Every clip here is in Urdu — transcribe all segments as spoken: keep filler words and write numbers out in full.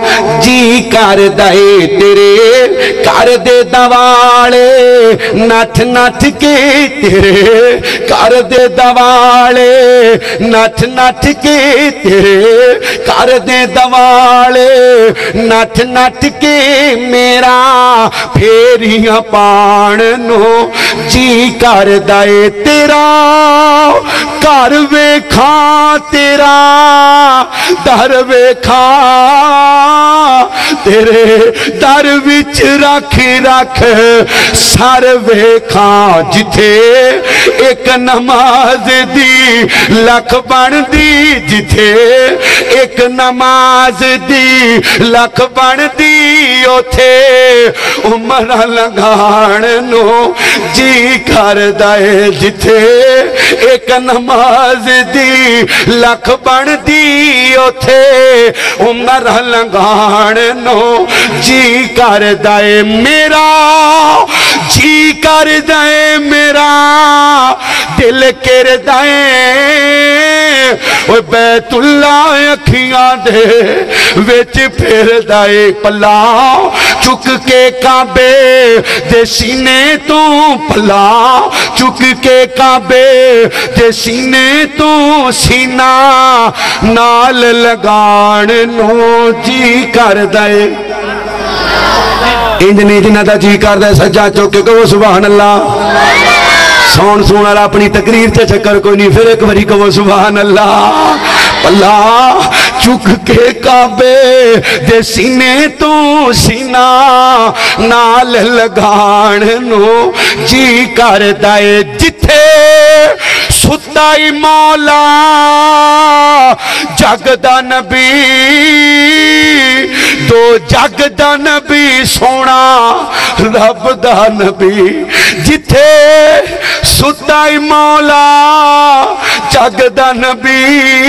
جی کر دے تیرے کر دے دوالے نٹھ نٹھ کے تیرے کر دے دوالے نٹھ نٹھ کے تیرے کر دے دوالے نٹھ نٹھ کے میرا پھیریاں پان نو جی کر دے تیرا کر ویکھاں تیرا در ویکھاں تیرے در وچ رکھ رکھ سر ویکھاں جتھے ایک نماز دی لکھ بن دی جتھے ایک نماز دی لکھ بن دی اوتھے عمر لنگھان نو جی کر دے جتھے ایک نماز دی لکھ بن دی اوتھے عمر لنگھان نو جی کر دے میرا جی کر دے میرا دل کر دے بیت اللہ اکھیاں دے وچ پھر دے پلا چک کے کعبے دے سینے تو پلا چک کے کعبے دے سینے تو سینہ نال لگان نو جی کر دے انجنی جنہ دا جی کر دے سجا چوکے کو سبحان اللہ سون سونا اپنی تقریر تے چکر کوئی نہیں پھر ایک بری کو سبحان اللہ اللہ چک کے کعبے دے سینے تو سینہ نال لگان نو جی کر دے جتھے ستائی مولا جگ دا نبی دو جگ دا نبی سونا رب دا نبی جتھے ستائی مولا جگ دا نبی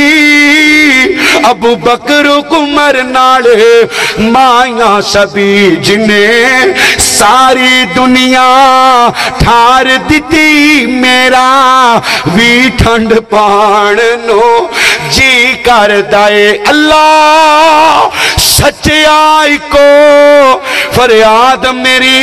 ابو بکر عمر نالے مائیاں سبھی جنہیں ساری دنیا ٹھار دیتی میرا وی ٹھنڈ پانو جی کر دے اللہ سچائی کو فریاد میری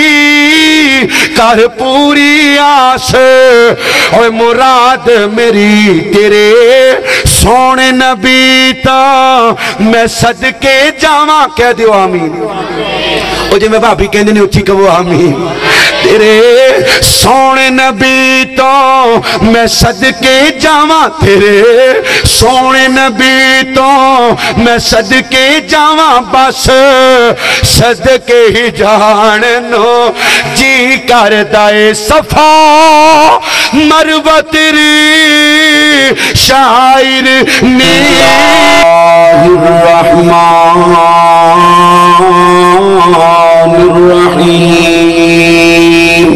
کر پوری آس اور مراد میری تیرے سونے نبی تا میں صدقے جاواں کہہ دیو آمین او جی میں بابی کہندے نے اچھی کہو آمین تیرے سونے نبی تو میں صدقے جاواں تیرے سونے نبی تو میں صدقے جاواں بس صدقے ہی جاننو جی کر دے صفا مروہ تیری شاعر نے الرحمن الرحیم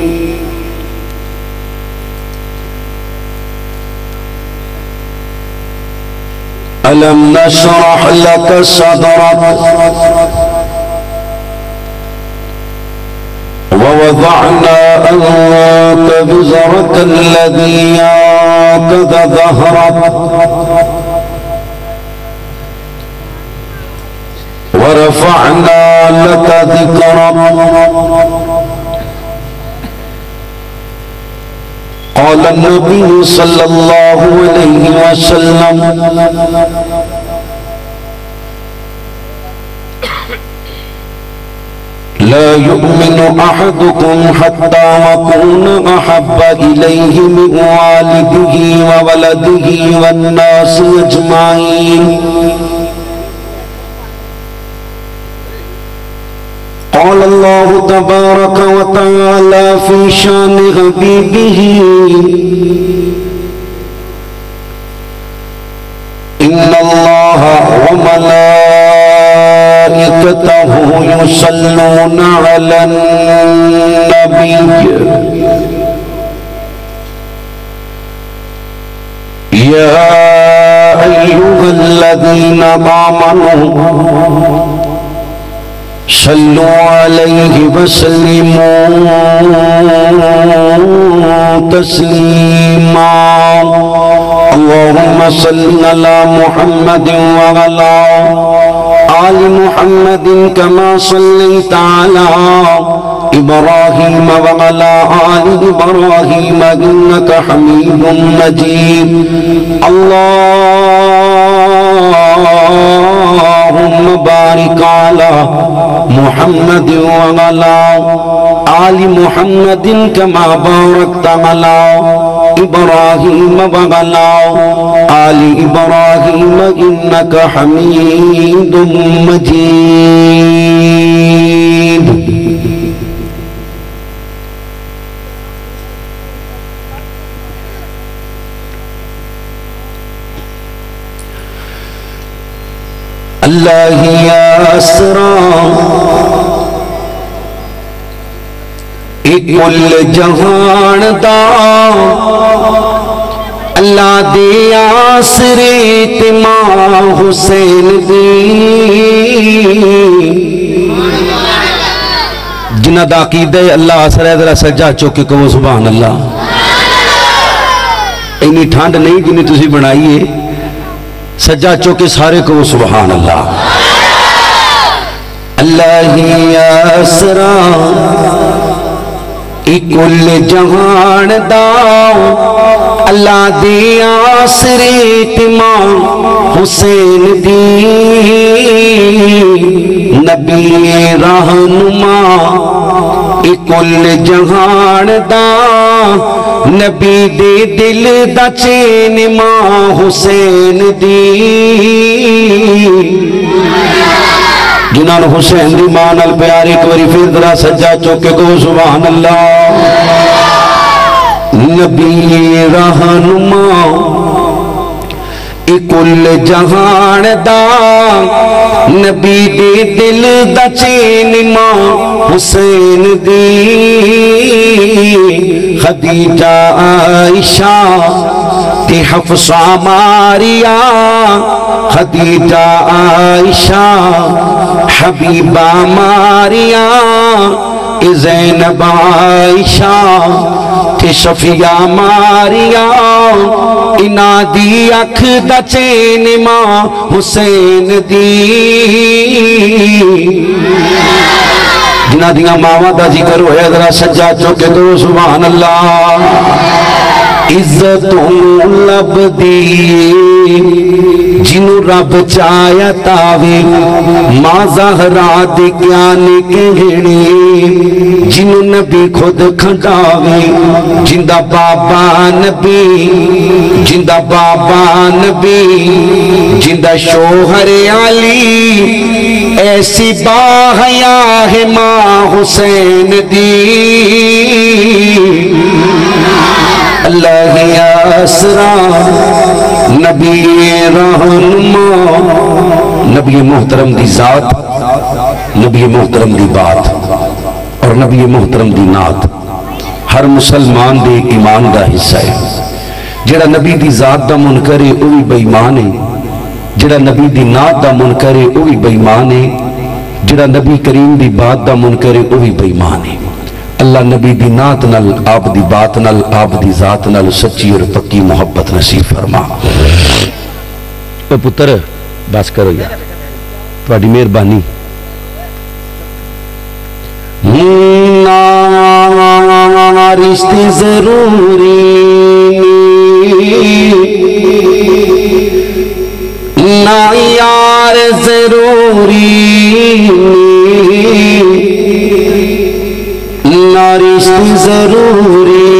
ألم نشرح لك صدرك ووضعنا عنك وزرك الذي أنقض ظهرك ورفعنا لك ذكرك قال النبي صلى الله عليه وسلم لا يؤمن أحدكم حتى أكون أحب إليه من والده وولده والناس أجمعين قال الله تبارك وتعالى في شان حبيبه إن الله وملائكته يصلون على النبي يا أيها الذين آمنوا صلوا عليه وسلموا تسليما اللهم صل على محمد وعلى آل محمد كما صليت على إبراهيم وعلى آل إبراهيم إنك حميد مجيد اللهم بارك على محمد وعلى آل محمد كما باركت على إبراهيم وعلى آل إبراهيم إنك حميد مجيد اللہ یا اسرا کل جہان دا اللہ دے آسرے تمام حسین دی جنہ دا عقیدہ اللہ آسرے ذرا سجا چوکے کو سبحان اللہ اینی ٹھانڈ نہیں جنہیں تسی بنائیے سجا چوکے سارے کو سبحان اللہ اللہ یا اسرا کل جہان دا اللہ دی آسرے تمام حسین دی نبی رہنما کل جہان دا نبی دے دل دا چین ماں حسین دی جنان حسین دی ماں نال پیاری کوری پھر درہ سجا چوکے کو سبحان اللہ نبی رہنما کل جہان دا نبی دے دل دا چین ماں حسین دی خدیجہ عائشہ تے حفصہ ماریا خدیجہ عائشہ حبیبہ ماریا زینب عائشہ تے صفیہ ماریا انا دی اکھ دا چین ماں حسین دی جنہ دیاں ماما دا ذکر ہوئے ذرا سجا چوکے تو سبحان اللہ عزتوں لب دی جنو رب چایا تاوے ماں زہرا دی کیا نکہنے جنو نبی خود کھنڈاوے جندہ بابا نبی جندہ بابا نبی جندہ شوہر علی ایسی باحیا ہے ماں حسین دی اللہ یا اسرا نبی رہنما نبی محترم دی ذات نبی محترم دی بات اور نبی محترم دی نات ہر مسلمان دے ایمان دا حصہ ہے جڑا نبی دی ذات دا منکر ہے وہ بھی بے ایمان ہے جڑا نبی دی نات دا منکر ہے وہ بھی بے ایمان ہے جڑا نبی کریم دی بات دا منکر ہے وہ بھی بے ایمان ہے اللہ نبی دی نات نال آپ دی بات نال آپ دی ذات نال سچی اور پکی محبت نصیب فرما اے پتر بس کرو یار تواڈی مہربانی رشتے ضروری نا یار ضروری نا رشتے ضروری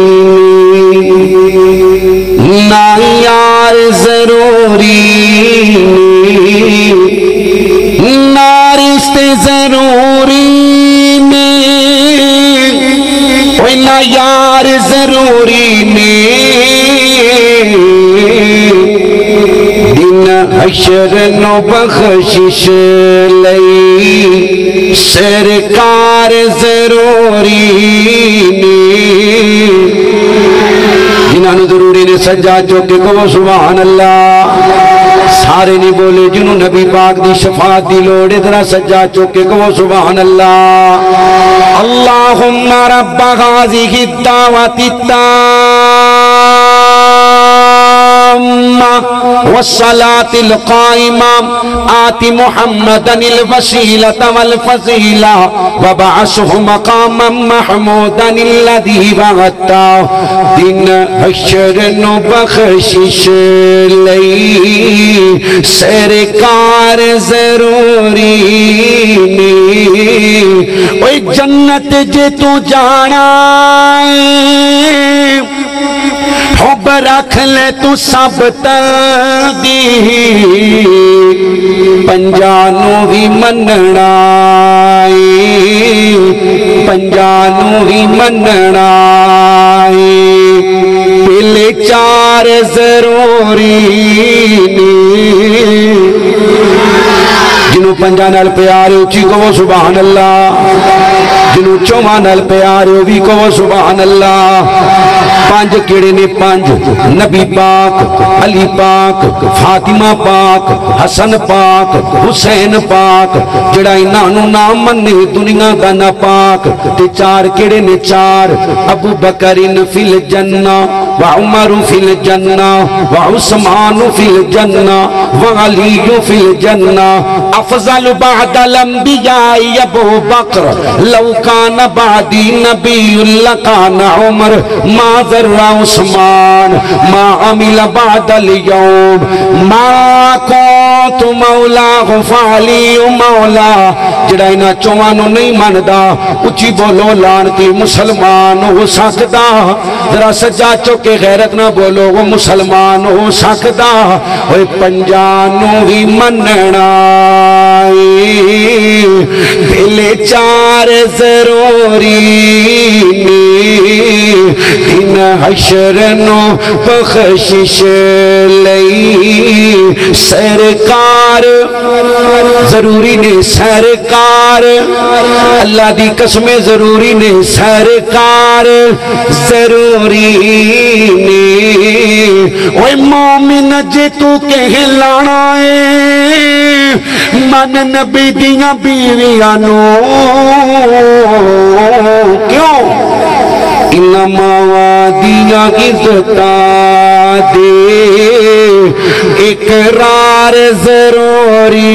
نا یار ضروری نا رشتے ضروری نا یار ضروری دن حشر نو بخشش لئی سرکار ضروری جنہاں ضروری نے سجا چوکے کو سبحان اللہ سارے نہیں بولے جنہوں نبی پاک دی شفاعت دی لوڑے ذرا سجا چوکے کو سبحان اللہ اللہم رب غازی الدعوت التامہ والصلاة القائمہ آتی محمدن الوسیلۃ والفضیلہ وبعثہ مقاما محمودن الذی وعدتہ دن حشر نو بخشش لئی سرکار ضروری نی اوہ جنت جے تو جانا حب رکھ لے تو سب تردی پنجانو ہی مننا پنجانو ہی مننا پہلے چار ضروری جنہوں پنجا نال پیارے اچھی کو سبحان اللہ جنہوں چوما نال پیارے بھی کو سبحان اللہ پانچ کیڑے نے پانچ نبی پاک علی پاک فاطمہ پاک حسن پاک حسین پاک جڑا انہوں نام مننے دنیا دا نا پاک تے چار کیڑے نے چار ابو بکرین فی الجنہ وعمر فی الجنہ وعثمان فی الجنہ وعلی فی الجنہ افضل بعد الانبیاء ابو بکر لو کان بعدی نبی لکان عمر ما ذر عثمان ما عمل بعد اليوم ما کنت مولا غفالی مولا جڑا انہا چوانو نہیں ماندا اچھی بولو لانتی مسلمان ہو سکتا ذرا سجا چوکے غیرت نہ بولو وہ مسلمان ہو سکتا وہ پنجانو ہی مننا دل چار ضروری دن حشر نو بخشش لئی سرکار ضروری نے سرکار اللہ دی قسمیں ضروری نے سرکار ضروری نے اوہ مومن جے تو کہلانا ہے من نبی دیاں بیویانو کیوں انما وادیاں عزتا دے اقرار ضروری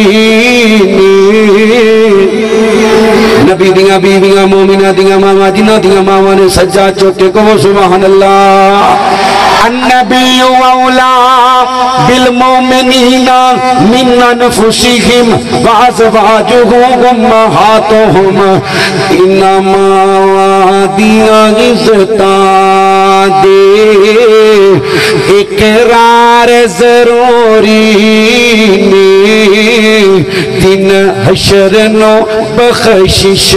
نبی دیاں بیویاں مومنہ دیاں ماما جنہ دیاں ماما نے سجا چوکے کو سبحان اللہ النبی اولا بالمومنین من انفسهم وازواجهم امہاتهم انما وادیاں عزتا دے اقرار ضروری دن حشر نو بخشش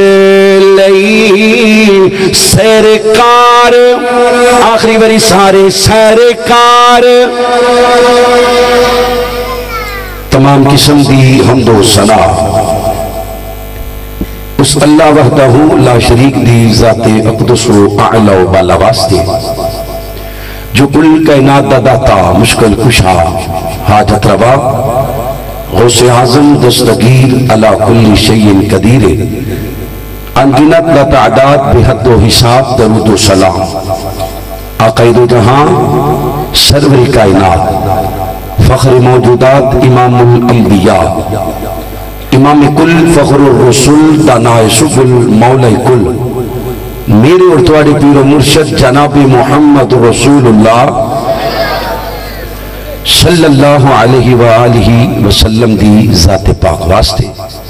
لئی سرکار آخری بری سارے سرکار تمام قسم دی حمد و ثنا اس اللہ وحدہ لا شریک دی ذات اقدس و اعلی و بالا واسطے جو کل کائنات دا داتا مشکل کشا حاجت روا غوث اعظم دستگیر علا کل شیء قدیر انجنت لا تعداد بحد و حساب درود و سلام عقید و جہاں سرور کائنات فخر موجودات امام الانبیاء امام کل فخر الرسول دانائے سبل مولا کل میرے اور تواڑی پیر و مرشد جناب محمد رسول اللہ صلی اللہ علیہ وآلہ وسلم دی ذات پاک واسطے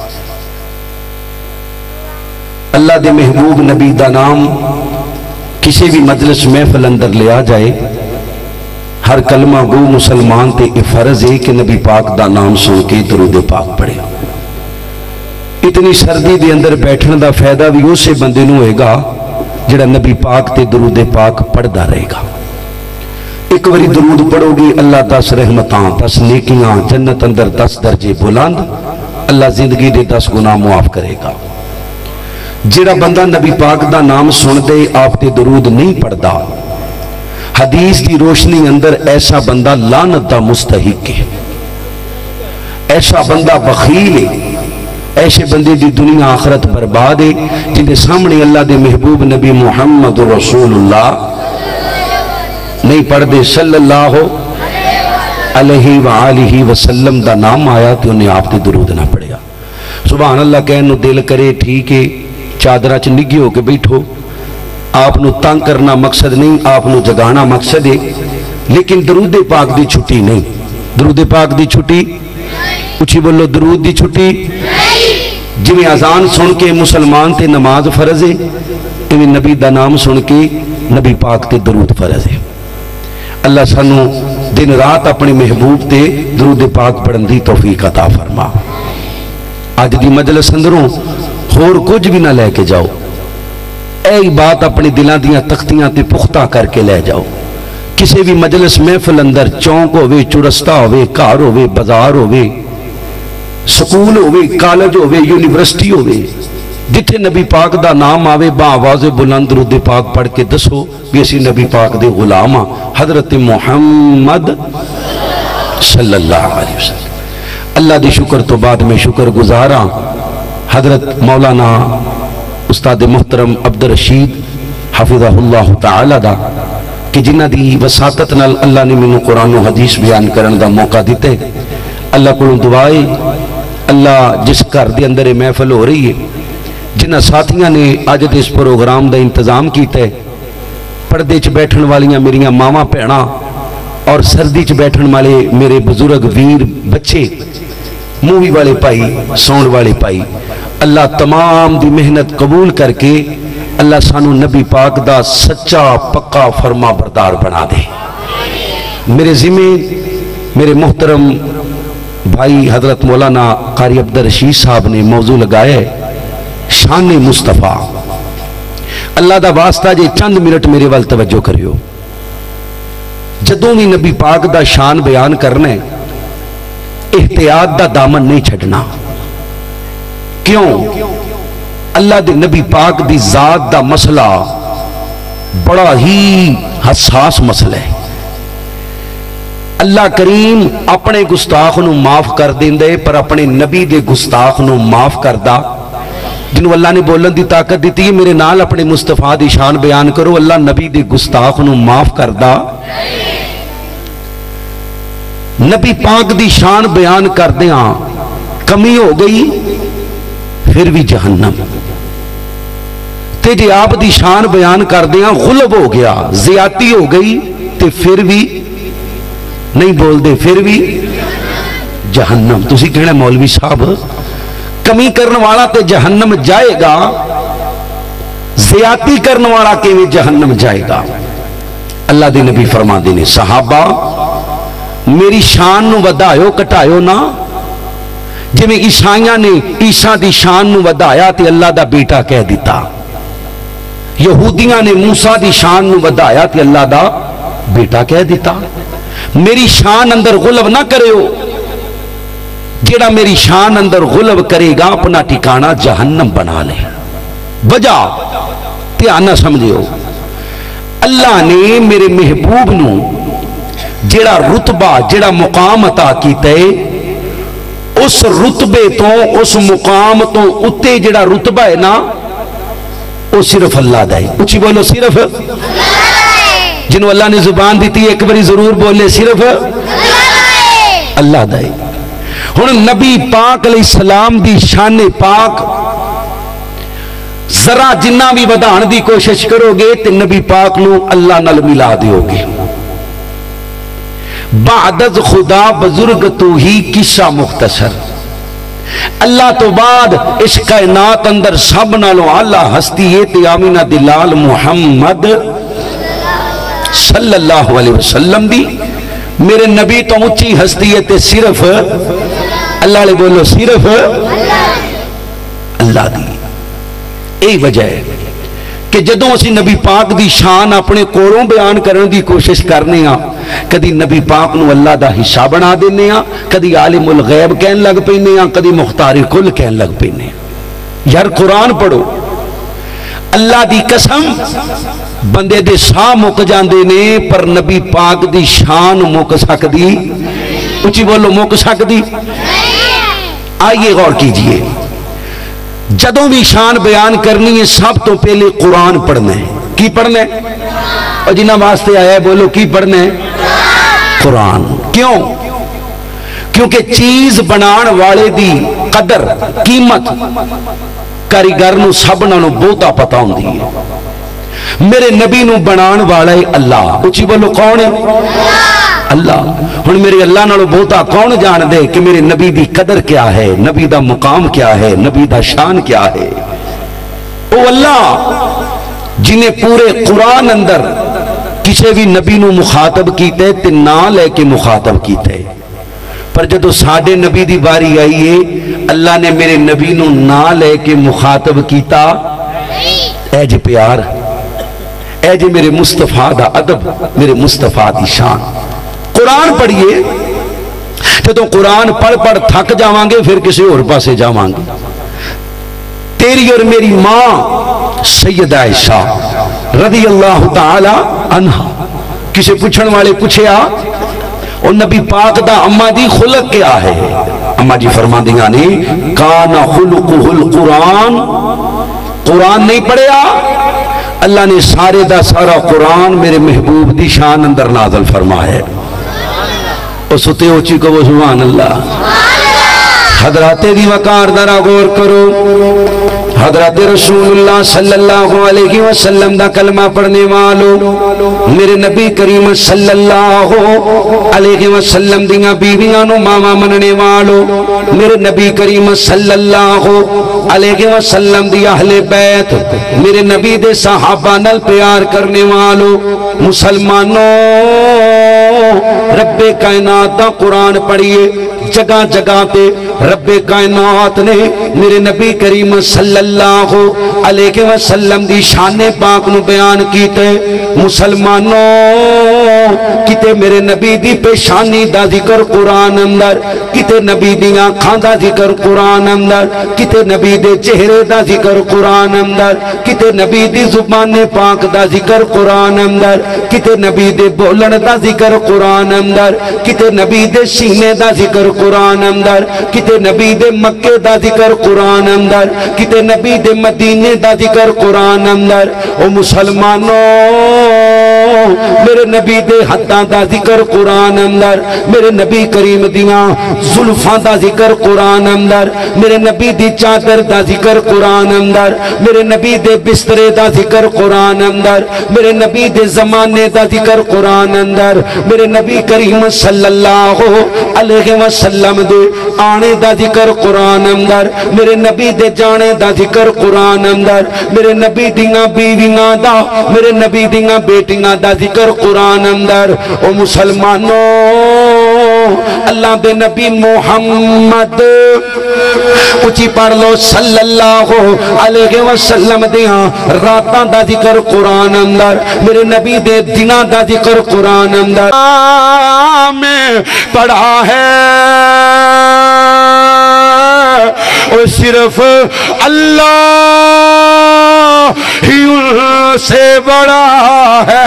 اللہ دے محبوب نبی دا نام کسی بھی مجلس محفل اندر لیا جائے ہر کلمہ گو مسلمان تے فرض ہے کہ نبی پاک دا نام سن کے درود پاک پڑھے اتنی سردی دے اندر بیٹھن دا فائدہ بھی اسے بندے نو ہوئے گا جڑا نبی پاک تے درود پاک پڑھدا رہے گا ایک وری درود پڑھو گی اللہ دس رحمتاں دس نیکیاں جنت اندر دس درجے بلند اللہ زندگی دے دس گناہ معاف کرے گا جڑا بندہ نبی پاک دا نام سن دے آپ تے درود نہیں پڑھدا حدیث کی روشنی اندر ایسا بندہ لعنت دا مستحق ہے ایسا بندہ بخیل ہے ایسے بندے دی دنیا آخرت برباد ہے جن دے سامنے اللہ دے محبوب نبی محمد رسول اللہ نہیں پڑھ دے صلی اللہ علیہ وآلہ وسلم دا نام آیا تو انہیں آپ نے درود نہ پڑھیا. سبحان اللہ کہنے نو دل کرے ٹھیک ہے چادرہ چ نگی ہو کے بیٹھو, آپ نو تنگ کرنا مقصد نہیں, آپ نو جگانا مقصد ہے, لیکن درود پاک دی چھٹی نہیں. درود پاک دی چھٹی اچھی بولو, درود دی چھٹی جویں اذان سن کے مسلمان تے نماز فرض ہے, ایویں نبی دا نام سن کے نبی پاک تے درود فرض ہے. اللہ سانو دن رات اپنے محبوب تے درود پاک پڑھن دی توفیق عطا فرما. آج دی مجلس اندروں اور کچھ بھی نہ لے کے جاؤ, اے بات اپنے دلاں دیاں تختیاں تے پختہ کر کے لے جاؤ. کسی بھی مجلس محفل اندر چونک ہوئے, چرستہ ہوئے, کار ہوئے, بازار ہوئے, سکول ہوئے, کالج ہوئے, یونیورسٹی ہوئے, جتھے نبی پاک دا نام آوے با آواز بلند درود پاک پڑھ کے دسو بھی اسی نبی پاک دے غلام حضرت محمد صلی اللہ علیہ وسلم. اللہ دی شکر تو بعد میں شکر گزاراں حضرت مولانا استاد محترم عبد الرشید حفظہ اللہ تعالی دا کہ جنہ دی وساطت نال اللہ نے مینوں قرآن و حدیث بیان کرن دا موقع دیتے. اللہ کو دعائے اللہ جس گھر دے اندر محفل ہو رہی ہے, جنہ ساتھیاں نے آج دے اس پروگرام دا انتظام کیتا ہے, پردے چ بیٹھن والیاں میریاں ماواں بھیڑاں اور سردی چ بیٹھن والے میرے بزرگ ویر بچے, مووی والے پائی, ساؤنڈ والے پائی, اللہ تمام دی محنت قبول کر کے اللہ سانو نبی پاک دا سچا پکا فرما بردار بنا دے. میرے ذمہ میرے محترم بھائی حضرت مولانا قاری عبد الرشید صاحب نے موضوع لگایا ہے شان مصطفیٰ. اللہ دا واسطہ جے چند منٹ میرے وال توجہ کریو. جدوں بھی نبی پاک دا شان بیان کرنے احتیاط دا دامن نہیں چھڑنا. کیوں؟ اللہ دے نبی پاک دی ذات دا مسئلہ بڑا ہی حساس مسئلہ ہے. اللہ کریم اپنے گستاخ نو معاف کر دیندے پر اپنے نبی دے گستاخ نو معاف کردہ. جنہوں اللہ نے بولن دی طاقت دیتی ہے میرے نال اپنے مصطفیٰ دی شان بیان کرو, اللہ نبی دے گستاخ نو معاف کردہ. نبی پاک دی شان بیان کر دیاں کمی ہو گئی پھر بھی جہنم, تے جے آپ دی شان بیان کر دیاں غلب ہو گیا زیادتی ہو گئی تے پھر بھی نہیں بول دے پھر بھی جہنم. تسی کہنا مولوی صاحب کمی کرنے والا تے جہنم جائے گا, زیادتی کرنے والا کہ بھی جہنم جائے گا. اللہ دی نبی فرما دینے صحابہ میری شان نو ودایو کٹایو نا, جی میں عیسائیاں نے عیسیٰ دی شان نو ودایا تے اللہ دا بیٹا کہہ دیتا, یہودیاں نے موسیٰ دی شان نو ودایا تے اللہ دا بیٹا کہہ دیتا. میری شان اندر غلب نہ کرے ہو, جیڑا میری شان اندر غلب کرے گا اپنا ٹھکانہ جہنم بنا لے. وجہ دھیان نہ سمجھو, اللہ نے میرے محبوب نو جیڑا رتبہ جیڑا مقام عطا کیتا ہے, اس رتبے تو اس مقام تو اتے جیڑا رتبہ ہے نا وہ صرف اللہ دا ہے. اچھی بولو صرف جنہوں اللہ نے زبان دیتی ایک باری ضرور بولے صرف اللہ دا ہے. ہن نبی پاک علیہ السلام دی شان پاک ذرا جنہ بھی ودان دی کوشش کرو گے تے نبی پاک نو اللہ نال ملا دیو گے. بعد از خدا بزرگ تو ہی قصہ مختصر, اللہ تو بعد اس کائنات اندر سب نالوں اللہ ہستی ہے تے آمینہ دلال محمد صلی اللہ علیہ وسلم دی. میرے نبی تو اونچی ہستی ہے تے صرف اللہ لے بولو صرف اللہ دی. اے وجہ ہے کہ جدوں اسی نبی پاک دی شان اپنے کولوں بیان کرنے دی کوشش کرنے ہاں, کدی نبی پاک نو اللہ دا حصہ بنا دینے ہاں, کدی عالم الغیب کہن لگ پینے ہاں, کدی مختار کل کہن لگ پینے. یار قرآن پڑھو, اللہ دی قسم بندے دے ساہ مک جاندے نے پر نبی پاک دی شان مک سکدی. اچھی بولو مک سکدی. آئیے غور کیجئے, جدوں بھی شان بیان کرنی ہے سب تو پہلے قرآن پڑھنا ہے. کی پڑھنا ہے؟ اور جنہ واسطے آیا ہے بولو کی پڑھنا ہے؟ قرآن. کیوں؟ کیونکہ چیز بنان والے دی قدر قیمت کاریگر نو سب نالوں بہتا پتا ہوندی ہے۔ میرے نبی نو بنان والا ہے اللہ، اچھی بولو کون ہے؟ اللہ۔ ہن میرے اللہ نالوں بہتا کون جان دے کہ میرے نبی دی قدر کیا ہے، نبی دا مقام کیا ہے، نبی دا شان کیا ہے؟ او اللہ جنہیں پورے قرآن اندر کسی بھی نبی نو مخاطب کیتے تے نہ لے کے مخاطب کیتے، پر جدو ساڈے نبی دی باری آئی ہے اللہ نے میرے نبی نو نہ لے کے مخاطب کیتا، اے جی پیار، اے جی میرے مصطفیٰ دا ادب، میرے مصطفیٰ دی شان۔ قرآن پڑھئے، جدو قرآن پڑھ پڑھ تھک جاوان گے پھر کسی اور پاسے جاوان گے۔ تیری اور میری ماں سیدہ عائشہ رضی اللہ تعالی عنہ، کسی پوچھن والے پوچھیا اور نبی پاک دا اماں دی خلق کیا ہے؟ اماں جی فرما دیا نہیں کانا خلقہ القرآن، قرآن نہیں پڑھیا، اللہ نے سارے دا سارا قرآن میرے محبوب دی شان اندر نازل فرما ہے۔ اور ستے اوچی کو وہ سبحان اللہ۔ حضرات دی وقار درہ غور کرو، حضرت رسول اللہ صلی اللہ علیہ وسلم دا کلمہ پڑھنے والو، میرے نبی کریم صلی اللہ علیہ وسلم دیاں بیویاں نو ماما مننے والو، میرے نبی کریم صلی اللہ علیہ وسلم دی اہل بیت، میرے نبی دے صحابہ نال پیار کرنے والو، مسلمانوں رب کائنات دا قرآن پڑھئے، جگہ جگہ پہ رب کائنات نے میرے نبی کریم صلی اللہ علیہ وسلم دی شان پاک نو بیان کیتے۔ مسلمانوں کتے میرے نبی دی پیشانی دا ذکر قرآن اندر، کتے نبی دی آنکھاں دا ذکر قرآن اندر، کتے نبی دے چہرے دا ذکر قرآن اندر، کتے نبی دی زبان پاک دا ذکر قرآن اندر، کتے نبی دے بولن دا ذکر قرآن اندر، کتے نبی دے سینے دا ذکر قرآن اندر، کتے نبی دے مکے دا ذکر قرآن اندر، کتے نبی دے مدینے دا ذکر قرآن اندر۔ او مسلمانوں میرے نبی دے حداں دا ذکر قرآن اندر، میرے نبی کریم دیاں زلفاں دا ذکر قرآن اندر، میرے نبی دی چادر دا ذکر قرآن اندر، میرے نبی دے بسترے دا ذکر قرآن اندر، میرے نبی دے زمانے دا ذکر قرآن اندر، میرے نبی کریم صلی اللہ علیہ وسلم دے آنے دا ذکر قرآن اندر، میرے نبی دے جانے دا ذکر قرآن اندر، میرے نبی دیاں بیویاں دا، میرے نبی دیاں بیٹیاں دا ذکر قرآن اندر۔ او مسلمانوں اللہ دے نبی محمد اچھی پڑھ لو صلی اللہ علیہ وسلم دیاں راتاں دا ذکر قرآن اندر، میرے نبی دے دناں دا ذکر قرآن اندر میں پڑھا ہے۔ اور صرف اللہ ہی ان سے بڑا ہے۔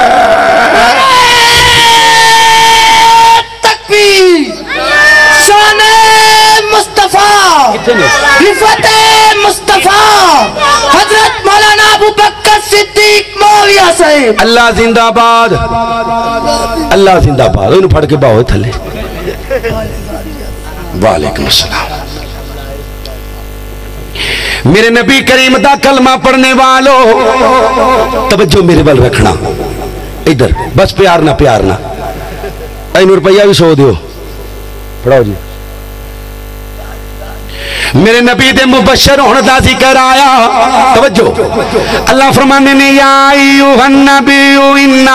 تکبیر، شان مصطفیٰ، رفعت مصطفیٰ، حضرت مولانا ابو بکر صدیق مولیہ صاحب۔ اللہ زندہ باد، اللہ زندہ باد۔ انہوں پڑھ کے باؤ تھلے۔ وعلیکم السلام۔ میرے نبی کریم دا کلمہ پڑھنے والو توجہ میرے بل رکھنا، ادھر بس پیار نہ پیار نہ، اینو روپیہ بھی سو دیو، پڑھاؤ جی۔ میرے نبی دے مبشر ہونے دا ذکر آیا، توجہ اللہ فرمانے نے یا ایوہ النبی انا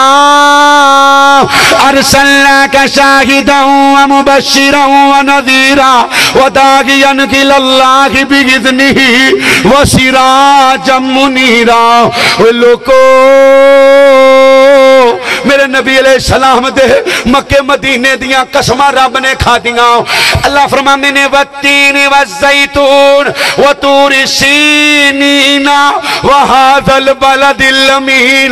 ارسلناک شاہدا و مبشرا و نذیرا و داعیا الی اللہ باذنہ و سراجا منیرا۔ لوکو میرے نبی علیہ السلام دے مکہ مدینے دیاں قسمہ رب نے کھا دیاں۔ اللہ فرمانے نے والتین والزیتون وطور سینین وہذا البلد الامین۔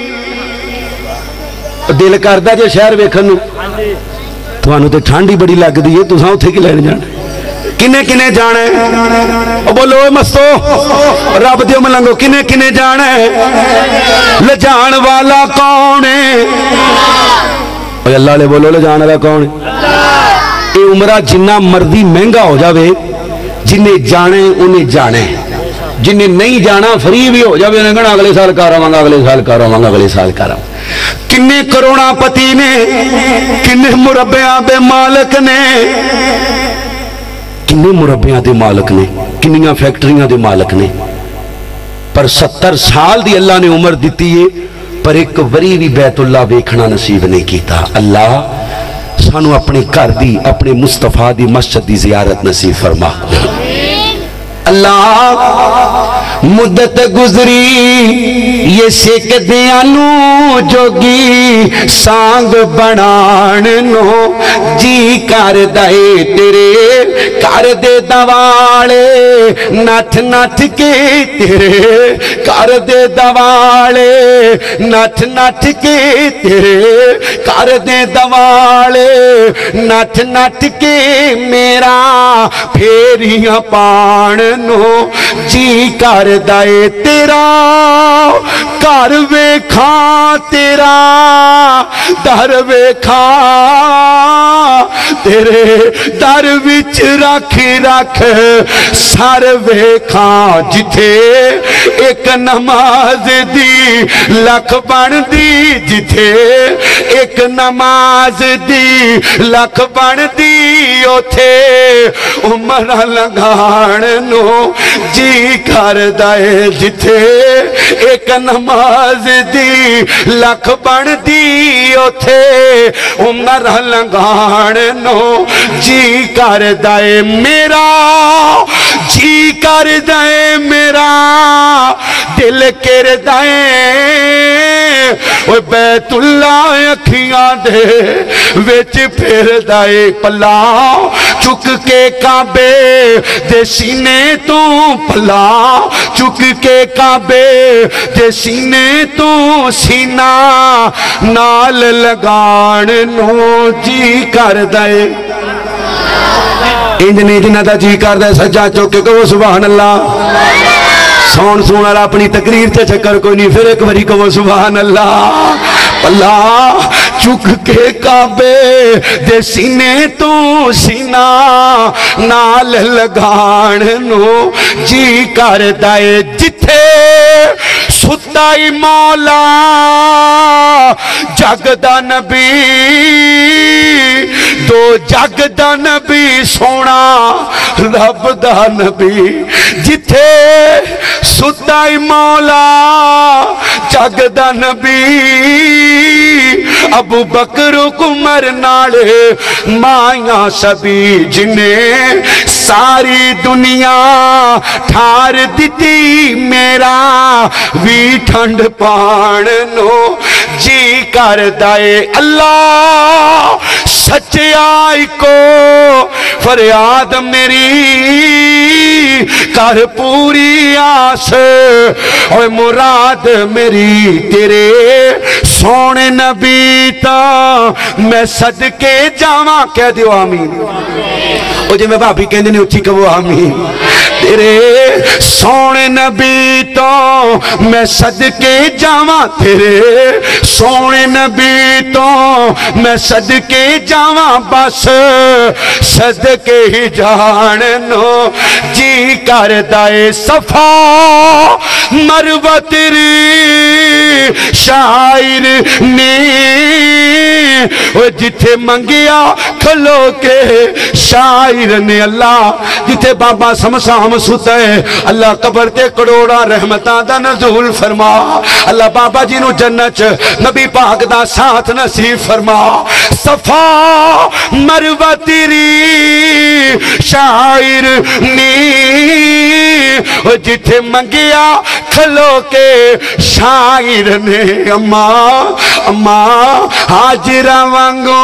دل کردہ جو شہر ویکھن تو انہوں تے ٹھانڈی بڑی لگ دی ہے، تو ساں اتھے کی لین جانا کنے کنے جانا ہے؟ بولو اے مستو رب دیو ملنگو کنے کنے جانا ہے؟ لجان والا کون ہے؟ اللہ لے بولو لجان والا کون ہے؟ उमरा जिन्ना मर्जी महंगा हो जाए, जिन्हें जाने उन्हें जाने, जिन्हें नहीं जाना फ्री भी हो जाए उन्हें कहना अगले साल कर आवांगा, अगले साल कर आवांगा, अगले साल कर आवांगा। किन्ने करोड़ापति ने, किन्ने मुरब्बियां दे मालक ने, किन्ने मुरब्बियां दे मालक ने, किन्नियां फैक्ट्रियां दे मालक ने, पर सत्तर साल दी अल्लाह ने उम्र दी है, पर एक वरी भी बैतुल्ला वेखना नसीब नहीं किया। अल्लाह सानू अपने घर दी, अपने मुस्तफा दी मस्जिद दी जियारत नसीब फरमा। अल्लाह मुद्दत गुजरी ये सिख दियानू जोगी सांग बनान नो जी कर दे तेरे कर दे दवाले नठ नठ के तेरे कर दे दवाले नठ नठ के तेरे कर दे दवाले नठ नठ के मेरा फेरियां पान नो जी कर दाए तेरा घर वेखा तेरा दर वेखा तेरे दर विच रख रख सर वेखा जिथे एक नमाज दी लख बनदी जिथे एक नमाज दी लख बनदी उथे उमर लगान नो जी कर दाए जिथे एक नमाज दी लख बनदी उथे उमर लगान नो जी कर दाए मेरा जी कर दाए मेरा दिल कर दाए बैतुल्ला अखियां दे विच फिर दाए पला चुक के काबे दे सीने तू पला चुक के काबे दे सीने तू सीना नाल लगान नो जी कर दाए इंज नहीं जिन्हां दा जी करदा सज्जा चुक के कहो सुभान अल्लाह। सौन सून वाला अपनी तकरीर से चक्कर कोई नहीं, फिर एक बारी कहो सुभान अल्लाह। अल्लाह चुक के काबे दे सीने तू सीना नाल लगान नो जी कर दाए जिथे सुताई मौला जग दा नबी दो जग दा नबी सोना रब दा नबी जिथे सुताई मौला जग दा नबी अबू बकर उमर नाले माया सभी जिन्हें सारी दुनिया ठार दिती मेरा भी ठंड पान नो जी कर दाए अल्लाह सच्चाई को फरियाद मेरी कर पूरी आस और मुराद मेरी तेरे सोने नबी ता मैं सदके जावा कह दियो आमीन। ओ जे मैं भाभी कहंदे ने उच्ची कहो आमीन। तेरे सोने नबी तो मैं सदके जावा तेरे सोने नबी तो मैं सदके जावा बस सदके ही जान नो जी कर दाए सफा मरवा तेरी शायर ने जिथे मंगिया खलो के शायर ने अल्लाह जिथे बाबा समसाम सुता है अल्लाह कबर ते करोड़ा रहमतां दा नज़ूल फरमा। अल्लाह बाबा जी नु जन्नत नबी पाक दा साथ नसीब फरमा। सफा मरवा तेरी शायर ने जिथे मंगिया खलो के शायर ने अम्मा अम्मा हाजिरा वांगो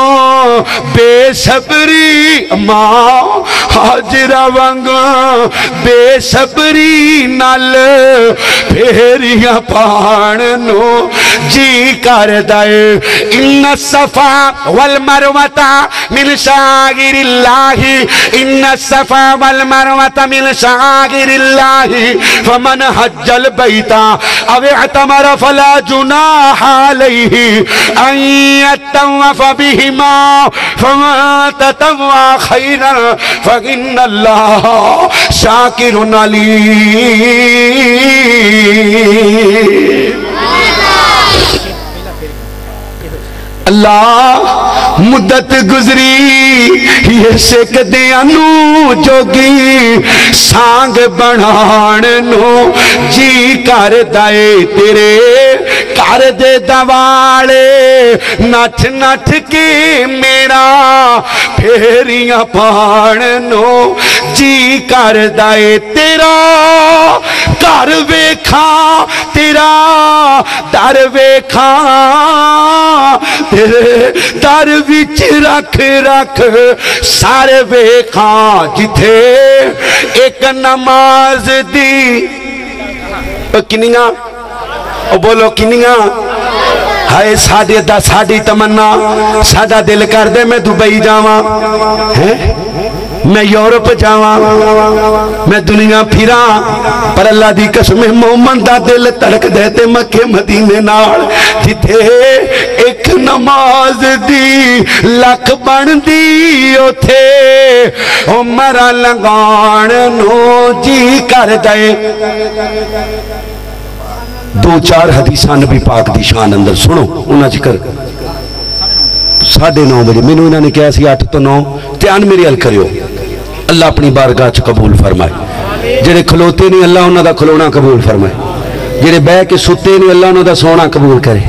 बेसब्री अम्मा हाजिरा वांगो बेसब्री नाल फेरियां पान नो जी कर दाए इन्ना सफा वल मरवता मिन शागिरिल्लाहि इन्ना सफा वल मरवता मिन शागिरिल्लाहि اللہ فمن حج البیت او اعتمر فلا جناح علیہ ان یطوف بہما فمن تطوع خیرا فإن اللہ شاکر علیم۔ اللہ مدت گزری یہ سکدیاں نو جوگی سانگ بنان نو جی کر دائے تیرے کر دے دوالے نٹھ نٹھ کے میرا پھیریاں پان نو جی کر دائے تیرا کر ویکھاں تیرا در ویکھاں تیرے در وچ رکھ رکھ سارے ویکھاں جتھے ایک نماز دی کنیاں او بولو کنیاں ہائے ساڑھے دا ساڑھی تمنا ساڑھا دل کر دے میں دبئی جاواں میں یورپ جاواں میں دنیا پھراں پر اللہ دی قسم مومن دا دل تڑک دیتے مکہ مدینے نال جتھے ایک نماز دی لکھ بن دی اوتھے عمرہ لگان نو جی کر دے۔ دو چار حدیثان نبی پاک دی شان اندر سنو انہاں ذکر ساڑھے نو بجے میں نے انہوں نے کہا سی آٹھ تو نو تیان میری حل کریو اللہ اپنی بارگاہ چ قبول فرمائے جڑے کھلوتے نہیں اللہ انہوں دا کھلونا قبول فرمائے جڑے بہ کے ستے نہیں اللہ انہوں دا سونا قبول کرے۔